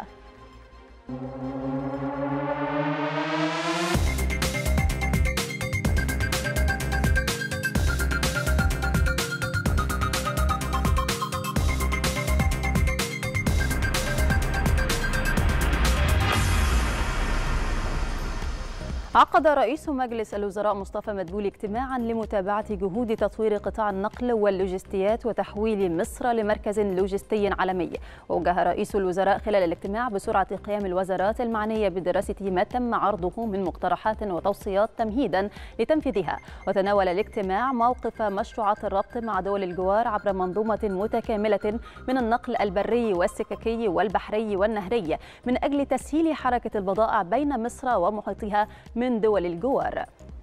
عقد رئيس مجلس الوزراء مصطفى مدبولي اجتماعا لمتابعة جهود تطوير قطاع النقل واللوجستيات وتحويل مصر لمركز لوجستي عالمي. ووجه رئيس الوزراء خلال الاجتماع بسرعة قيام الوزارات المعنية بدراسة ما تم عرضه من مقترحات وتوصيات تمهيدا لتنفيذها. وتناول الاجتماع موقف مشروعات الربط مع دول الجوار عبر منظومة متكاملة من النقل البري والسككي والبحري والنهري من أجل تسهيل حركة البضائع بين مصر ومحيطها من دول الجوار.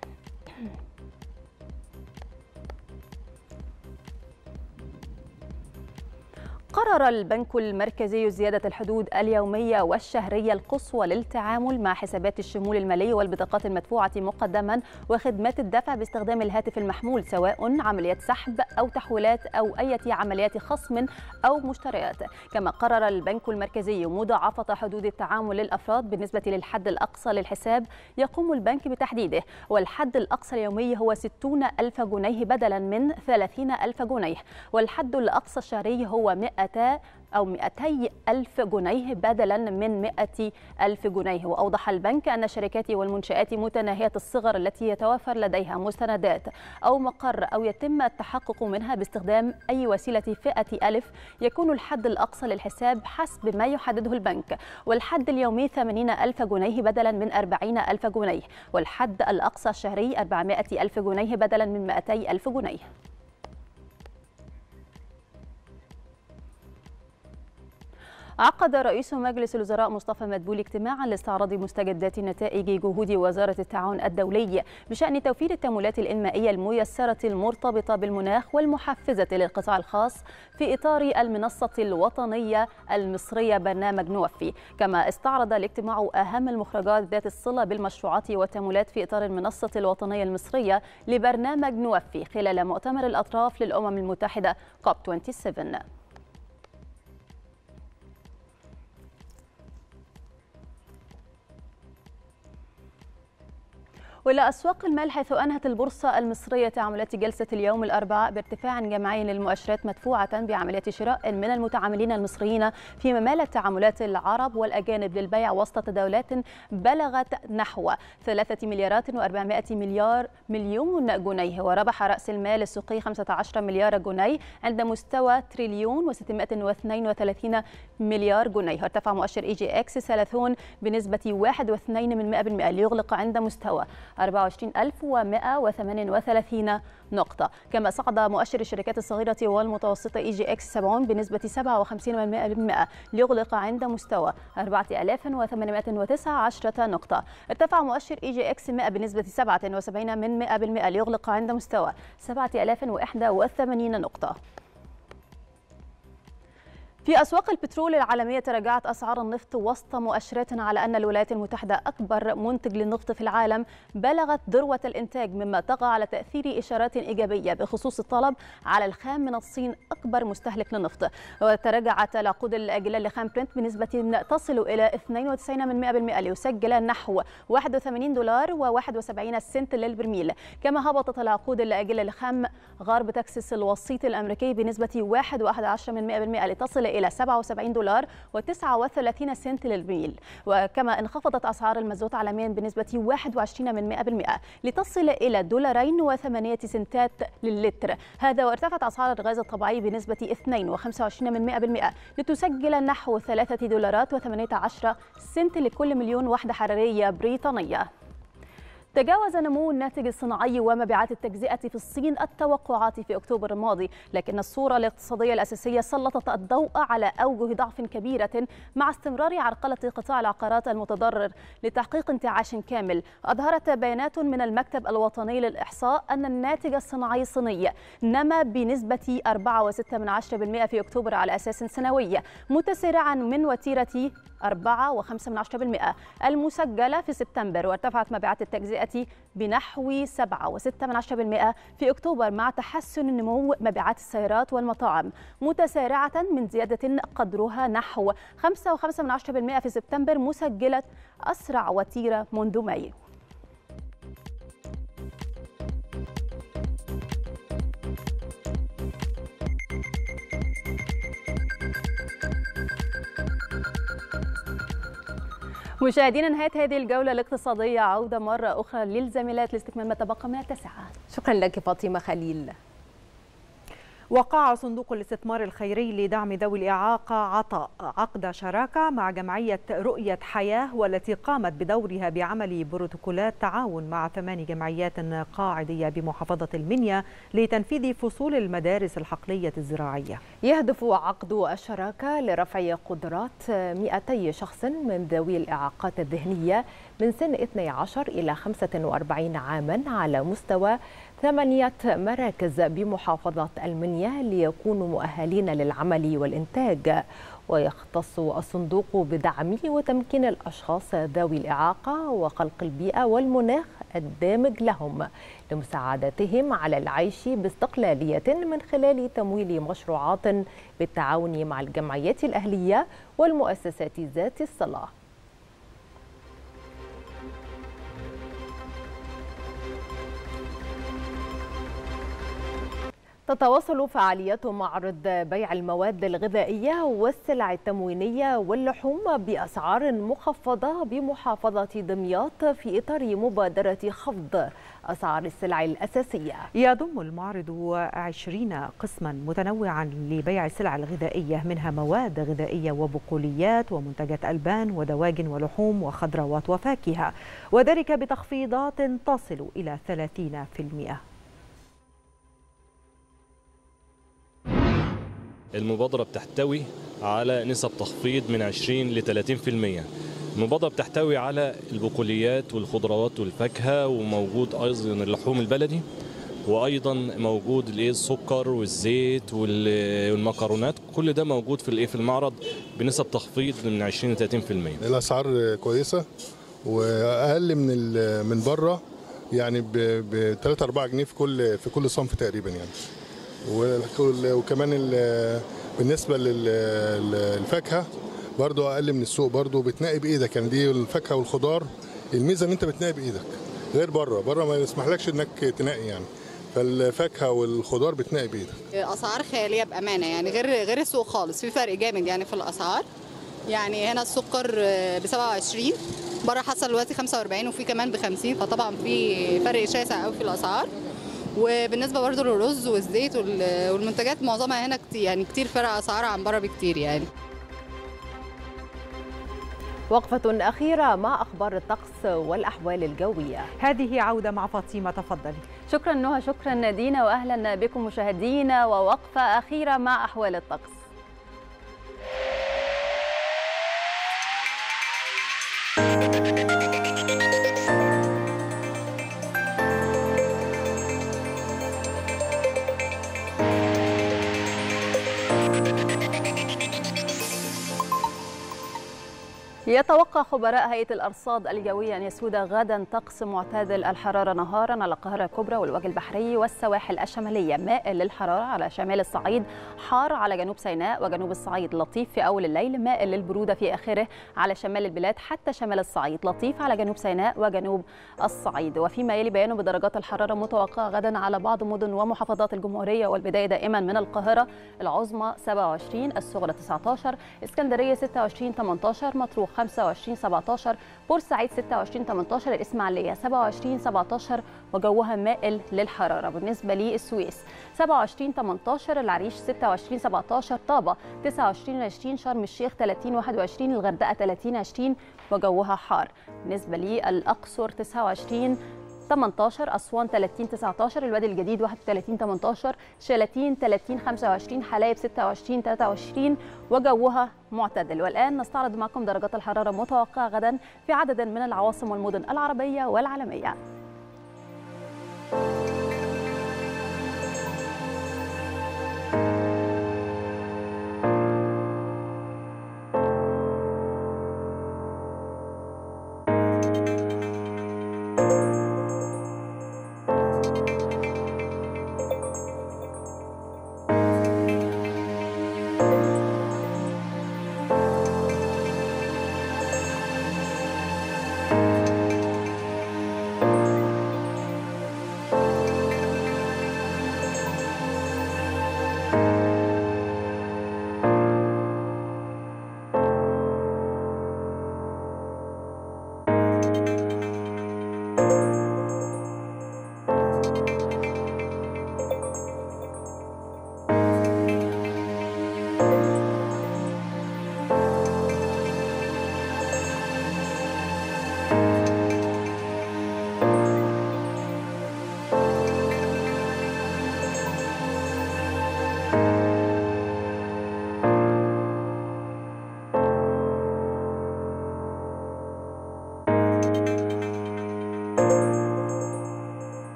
قرر البنك المركزي زيادة الحدود اليومية والشهرية القصوى للتعامل مع حسابات الشمول المالي والبطاقات المدفوعة مقدما وخدمات الدفع باستخدام الهاتف المحمول، سواء عمليات سحب أو تحويلات أو أي عمليات خصم أو مشتريات. كما قرر البنك المركزي مضاعفة حدود التعامل للأفراد بالنسبة للحد الأقصى للحساب يقوم البنك بتحديده، والحد الأقصى اليومي هو ستين ألف جنيه بدلا من ثلاثين ألف جنيه، والحد الأقصى الشهري هو مئة أو مئتي ألف جنيه بدلا من مئة ألف جنيه. وأوضح البنك أن الشركات والمنشآت متناهية الصغر التي يتوفر لديها مستندات أو مقر أو يتم التحقق منها باستخدام أي وسيلة فئة ألف يكون الحد الأقصى للحساب حسب ما يحدده البنك، والحد اليومي ثمانين ألف جنيه بدلا من أربعين ألف جنيه، والحد الأقصى الشهري أربعمئة ألف جنيه بدلا من مئتي ألف جنيه. عقد رئيس مجلس الوزراء مصطفى مدبولي اجتماعا لاستعراض مستجدات نتائج جهود وزارة التعاون الدولي بشأن توفير التمويلات الإنمائية الميسرة المرتبطة بالمناخ والمحفزة للقطاع الخاص في إطار المنصة الوطنية المصرية برنامج نوفي. كما استعرض الاجتماع أهم المخرجات ذات الصلة بالمشروعات والتمويلات في إطار المنصة الوطنية المصرية لبرنامج نوفي خلال مؤتمر الأطراف للأمم المتحدة كوب سبعة وعشرين. وإلى أسواق المال، حيث أنهت البورصة المصرية تعاملات جلسة اليوم الأربعاء بارتفاع جماعي للمؤشرات مدفوعة بعمليات شراء من المتعاملين المصريين، فيما مالت تعاملات العرب والأجانب للبيع وسط تداولات بلغت نحو ثلاثة مليارات وأربعمائة مليار مليون جنيه. وربح رأس المال السوقي خمسة عشر مليار جنيه عند مستوى تريليون وستمائة واثنين وثلاثين مليار جنيه. ارتفع مؤشر إي جي إكس ثلاثين بنسبة واحد وعشرين بالمئة ليغلق عند مستوى أربعة وعشرين ألف ومائة وثمانية وثلاثين نقطة. كما صعد مؤشر الشركات الصغيرة والمتوسطة إي جي إكس سبعين بنسبة سبعة وخمسين بالمئة ليغلق عند مستوى أربعة آلاف وثمانمائة وتسعة عشر نقطة. ارتفع مؤشر إي جي إكس مئة بنسبة سبعة وسبعين بالمئة ليغلق عند مستوى سبعة آلاف وواحد وثمانين نقطة. في أسواق البترول العالمية تراجعت أسعار النفط وسط مؤشرات على أن الولايات المتحدة أكبر منتج للنفط في العالم بلغت ذروة الإنتاج، مما طغى على تأثير إشارات إيجابية بخصوص الطلب على الخام من الصين أكبر مستهلك للنفط. وتراجعت العقود الآجلة لخام برنت بنسبة تصل إلى اثنين وتسعين بالمئة ليسجل نحو واحد وثمانين دولار وواحد وسبعين سنت للبرميل. كما هبطت العقود الآجلة لخام غرب تكساس الوسيط الأمريكي بنسبة واحد وأحد عشر بالمئة لتصل إلى سبعة وسبعين دولار وتسعة وثلاثين سنت للبرميل. وكما انخفضت أسعار المازوت عالميا بنسبة واحد وعشرين بالمئة لتصل إلى دولارين وثمانية سنتات للتر. هذا وارتفعت أسعار الغاز الطبيعي بنسبة اثنين وخمسة وعشرين بالمئة لتسجل نحو ثلاثة دولارات وثمانية عشر سنت لكل مليون وحدة حرارية بريطانية. تجاوز نمو الناتج الصناعي ومبيعات التجزئة في الصين التوقعات في أكتوبر الماضي، لكن الصورة الاقتصادية الأساسية سلطت الضوء على أوجه ضعف كبيرة مع استمرار عرقلة قطاع العقارات المتضرر لتحقيق انتعاش كامل. أظهرت بيانات من المكتب الوطني للإحصاء أن الناتج الصناعي الصيني نما بنسبة أربعة فاصلة ستة بالمئة في أكتوبر على أساس سنوي، متسارعا من وتيرة أربعة فاصلة خمسة بالمئة المسجلة في سبتمبر. وارتفعت مبيعات التجزئة بنحو سبعة فاصلة ستة بالمئة في أكتوبر مع تحسن نمو مبيعات السيارات والمطاعم، متسارعة من زيادة قدرها نحو خمسة فاصلة خمسة بالمئة في سبتمبر، مسجلة أسرع وتيرة منذ مايو. مشاهدينا، نهاية هذه الجولة الاقتصادية. عودة مرة أخرى للزميلات لاستكمال ما تبقى من التاسعة. شكرا لك فاطمة خليل. وقع صندوق الاستثمار الخيري لدعم ذوي الإعاقة عطاء عقد شراكة مع جمعية رؤية حياة، والتي قامت بدورها بعمل بروتوكولات تعاون مع ثمان جمعيات قاعدية بمحافظة المنيا لتنفيذ فصول المدارس الحقلية الزراعية. يهدف عقد الشراكة لرفع قدرات مئتي شخص من ذوي الإعاقات الذهنية من سن اثني عشر إلى خمسة وأربعين عاما على مستوى ثمانية مراكز بمحافظة المنيا ليكونوا مؤهلين للعمل والإنتاج. ويختص الصندوق بدعم وتمكين الأشخاص ذوي الإعاقة وخلق البيئة والمناخ الدامج لهم لمساعدتهم على العيش باستقلالية من خلال تمويل مشروعات بالتعاون مع الجمعيات الأهلية والمؤسسات ذات الصلة. تتواصل فعاليات معرض بيع المواد الغذائية والسلع التموينية واللحوم بأسعار مخفضة بمحافظة دمياط في إطار مبادرة خفض أسعار السلع الأساسية. يضم المعرض عشرين قسما متنوعا لبيع السلع الغذائية، منها مواد غذائية وبقوليات ومنتجات ألبان ودواجن ولحوم وخضروات وفاكهة، وذلك بتخفيضات تصل إلى ثلاثين بالمئة. المبادرة بتحتوي على نسب تخفيض من عشرين ل ثلاثين بالمئة. المبادرة بتحتوي على البقوليات والخضروات والفاكهة، وموجود أيضا اللحوم البلدي، وأيضا موجود السكر والزيت والمكرونات. كل ده موجود في في المعرض بنسب تخفيض من عشرين ل ثلاثين بالمئة. الأسعار كويسة وأقل من من بره، يعني ب ثلاثة أربعة جنيه في كل في كل صنف تقريبا يعني. وكمان بالنسبه للفاكهه برضو اقل من السوق، برضو بتنقي بايدك، يعني دي الفاكهه والخضار الميزه ان انت بتنقي بايدك غير بره. بره ما يسمحلكش انك تنقي يعني، فالفاكهه والخضار بتنقي بايدك. اسعار خياليه بامانه، يعني غير غير السوق خالص، في فرق جامد يعني في الاسعار. يعني هنا السكر ب سبعة وعشرين، بره حصل دلوقتي خمسة وأربعين، وفي كمان ب خمسين، فطبعا في فرق شاسع قوي في الاسعار. وبالنسبه برضو للرز والزيت والمنتجات معظمها هنا كتير، يعني كتير فرق اسعار عن بره بكتير يعني. وقفة أخيرة مع أخبار الطقس والأحوال الجوية. هذه عودة مع فاطمة، تفضلي. شكرا نهى. شكرا دينا، وأهلا بكم مشاهدينا. ووقفة أخيرة مع أحوال الطقس. يتوقع خبراء هيئة الأرصاد الجوية أن يسود غدا طقس معتدل الحرارة نهارا على القاهرة الكبرى والوجه البحري والسواحل الشمالية، مائل للحرارة على شمال الصعيد، حار على جنوب سيناء وجنوب الصعيد، لطيف في أول الليل، مائل للبرودة في آخره على شمال البلاد حتى شمال الصعيد، لطيف على جنوب سيناء وجنوب الصعيد. وفيما يلي بيان بدرجات الحرارة المتوقعة غدا على بعض مدن ومحافظات الجمهورية، والبداية دائما من القاهرة، العظمى سبعة وعشرين، الصغرى تسعة عشر، اسكندرية ستة وعشرين ثمانية عشر، مطروح خمسة وعشرين سبعة عشر، بورسعيد ستة وعشرين ثمانية عشر، الإسماعيلية سبعة وعشرين سبعة عشر وجوها مائل للحرارة. بالنسبة للسويس سبعة وعشرين ثمانية عشر، العريش ستة وعشرين سبعة عشر، طابة تسعة وعشرين عشرين، شرم الشيخ ثلاثين واحد وعشرين، الغردقة ثلاثين عشرين وجوها حار. بالنسبة للأقصر تسعة وعشرين ثمانية عشر، أسوان ثلاثين تسعة عشر، الوادي الجديد واحد وثلاثين ثمانية عشر، شلاتين ثلاثين خمسة وعشرين، حلايب ستة وعشرين ثلاثة وعشرين وجوها معتدل. والآن نستعرض معكم درجات الحرارة المتوقعة غدا في عدد من العواصم والمدن العربية والعالمية.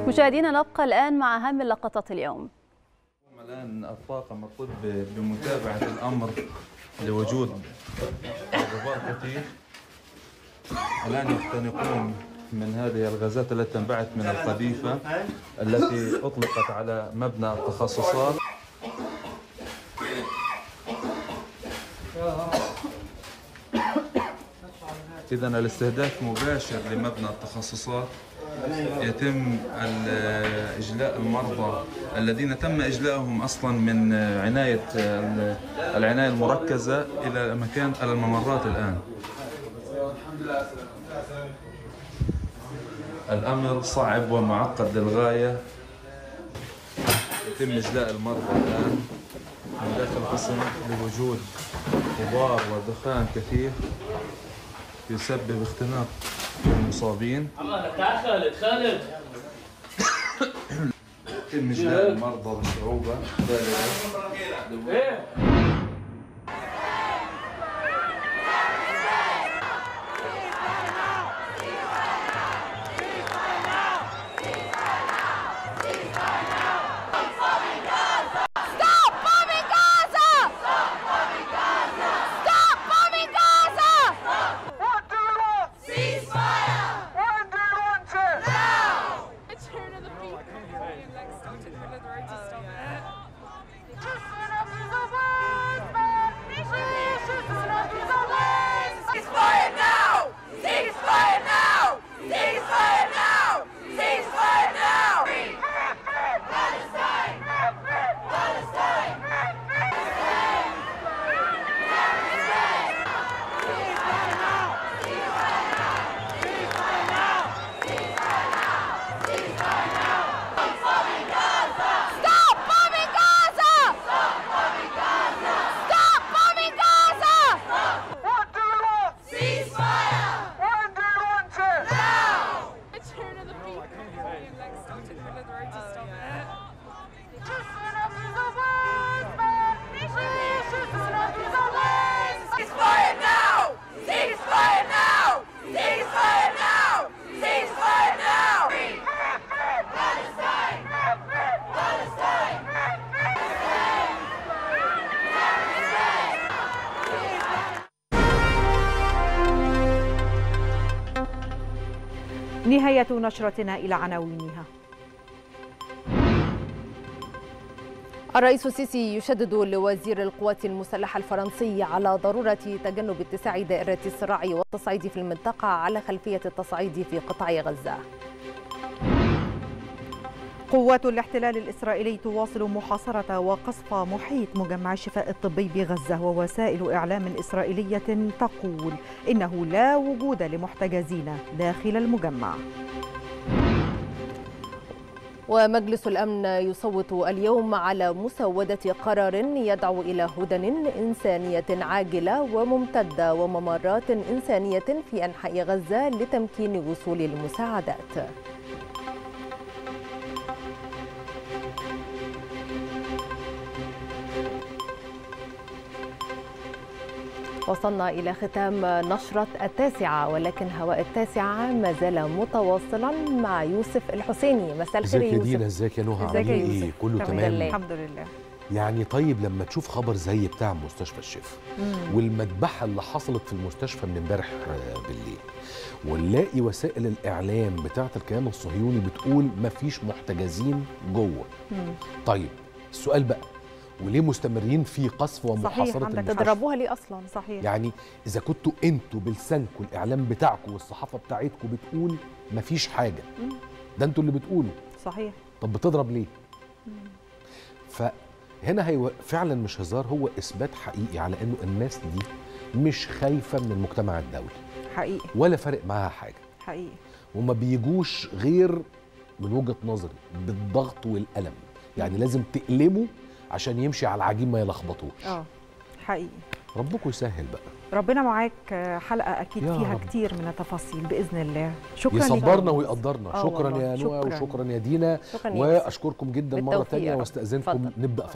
مشاهدينا نبقى الآن مع أهم لقطات اليوم. الآن الطاقم الطبي بمتابعة الأمر لوجود غبار كثيف. الآن يختنقون من هذه الغازات التي تنبعث من القذيفة التي أطلقت على مبنى التخصصات. إذن الاستهداف مباشر لمبنى التخصصات. يتم إجلاء المرضى الذين تم إجلاءهم أصلا من عناية العناية المركزة إلى مكان على الممرات الآن. الأمر صعب ومعقد للغاية. يتم إجلاء المرضى الآن من داخل القسم لوجود غبار ودخان كثيف يسبب اختناق المصابين. تعال خالد خالد. يتم إجلاء المرضى بصعوبة بالغة. نهاية نشرتنا إلى عناوينها. الرئيس السيسي يشدد لوزير القوات المسلحة الفرنسي على ضرورة تجنب اتساع دائرة الصراع والتصعيد في المنطقة على خلفية التصعيد في قطاع غزة. قوات الاحتلال الإسرائيلي تواصل محاصرة وقصف محيط مجمع الشفاء الطبي بغزة، ووسائل إعلام إسرائيلية تقول إنه لا وجود لمحتجزين داخل المجمع. ومجلس الأمن يصوت اليوم على مسودة قرار يدعو إلى هدن إنسانية عاجلة وممتدة وممرات إنسانية في أنحاء غزة لتمكين وصول المساعدات. وصلنا إلى ختام نشرة التاسعة، ولكن هواء التاسعة ما زال متواصلا مع يوسف الحسيني. مساء الخير يا يوسف. ازيك يا دينا؟ ازيك يا نهى؟ عاملين ايه؟ كله تمام الحمد لله. يعني طيب لما تشوف خبر زي بتاع مستشفى الشفا والمذبحه اللي حصلت في المستشفى من امبارح بالليل، ونلاقي وسائل الاعلام بتاعه الكيان الصهيوني بتقول مفيش محتجزين جوه. طيب السؤال بقى، وليه مستمرين في قصف ومحاصره المستشفى؟ تضربوها ليه اصلا؟ صحيح. يعني اذا كنتوا انتوا بلسانكم الاعلام بتاعكم والصحافه بتاعتكم بتقول مفيش حاجه، ده انتوا اللي بتقولوا. صحيح. طب بتضرب ليه؟ فهنا هي فعلا مش هزار، هو اثبات حقيقي على انه الناس دي مش خايفه من المجتمع الدولي حقيقي، ولا فارق معاها حاجه حقيقي، وما بيجوش غير من وجهه نظري بالضغط والالم. يعني لازم تقلمه عشان يمشي على العجين ما يلخبطوش. اه حقيقي. ربكم يسهل بقى. ربنا معاك. حلقه اكيد فيها رب. كتير من التفاصيل باذن الله. شكرا يصبرنا ويقدرنا. آه شكرا يا نوى وشكرا يا دينا، شكرا واشكركم جدا مره ثانيه واستاذنكم نبدا في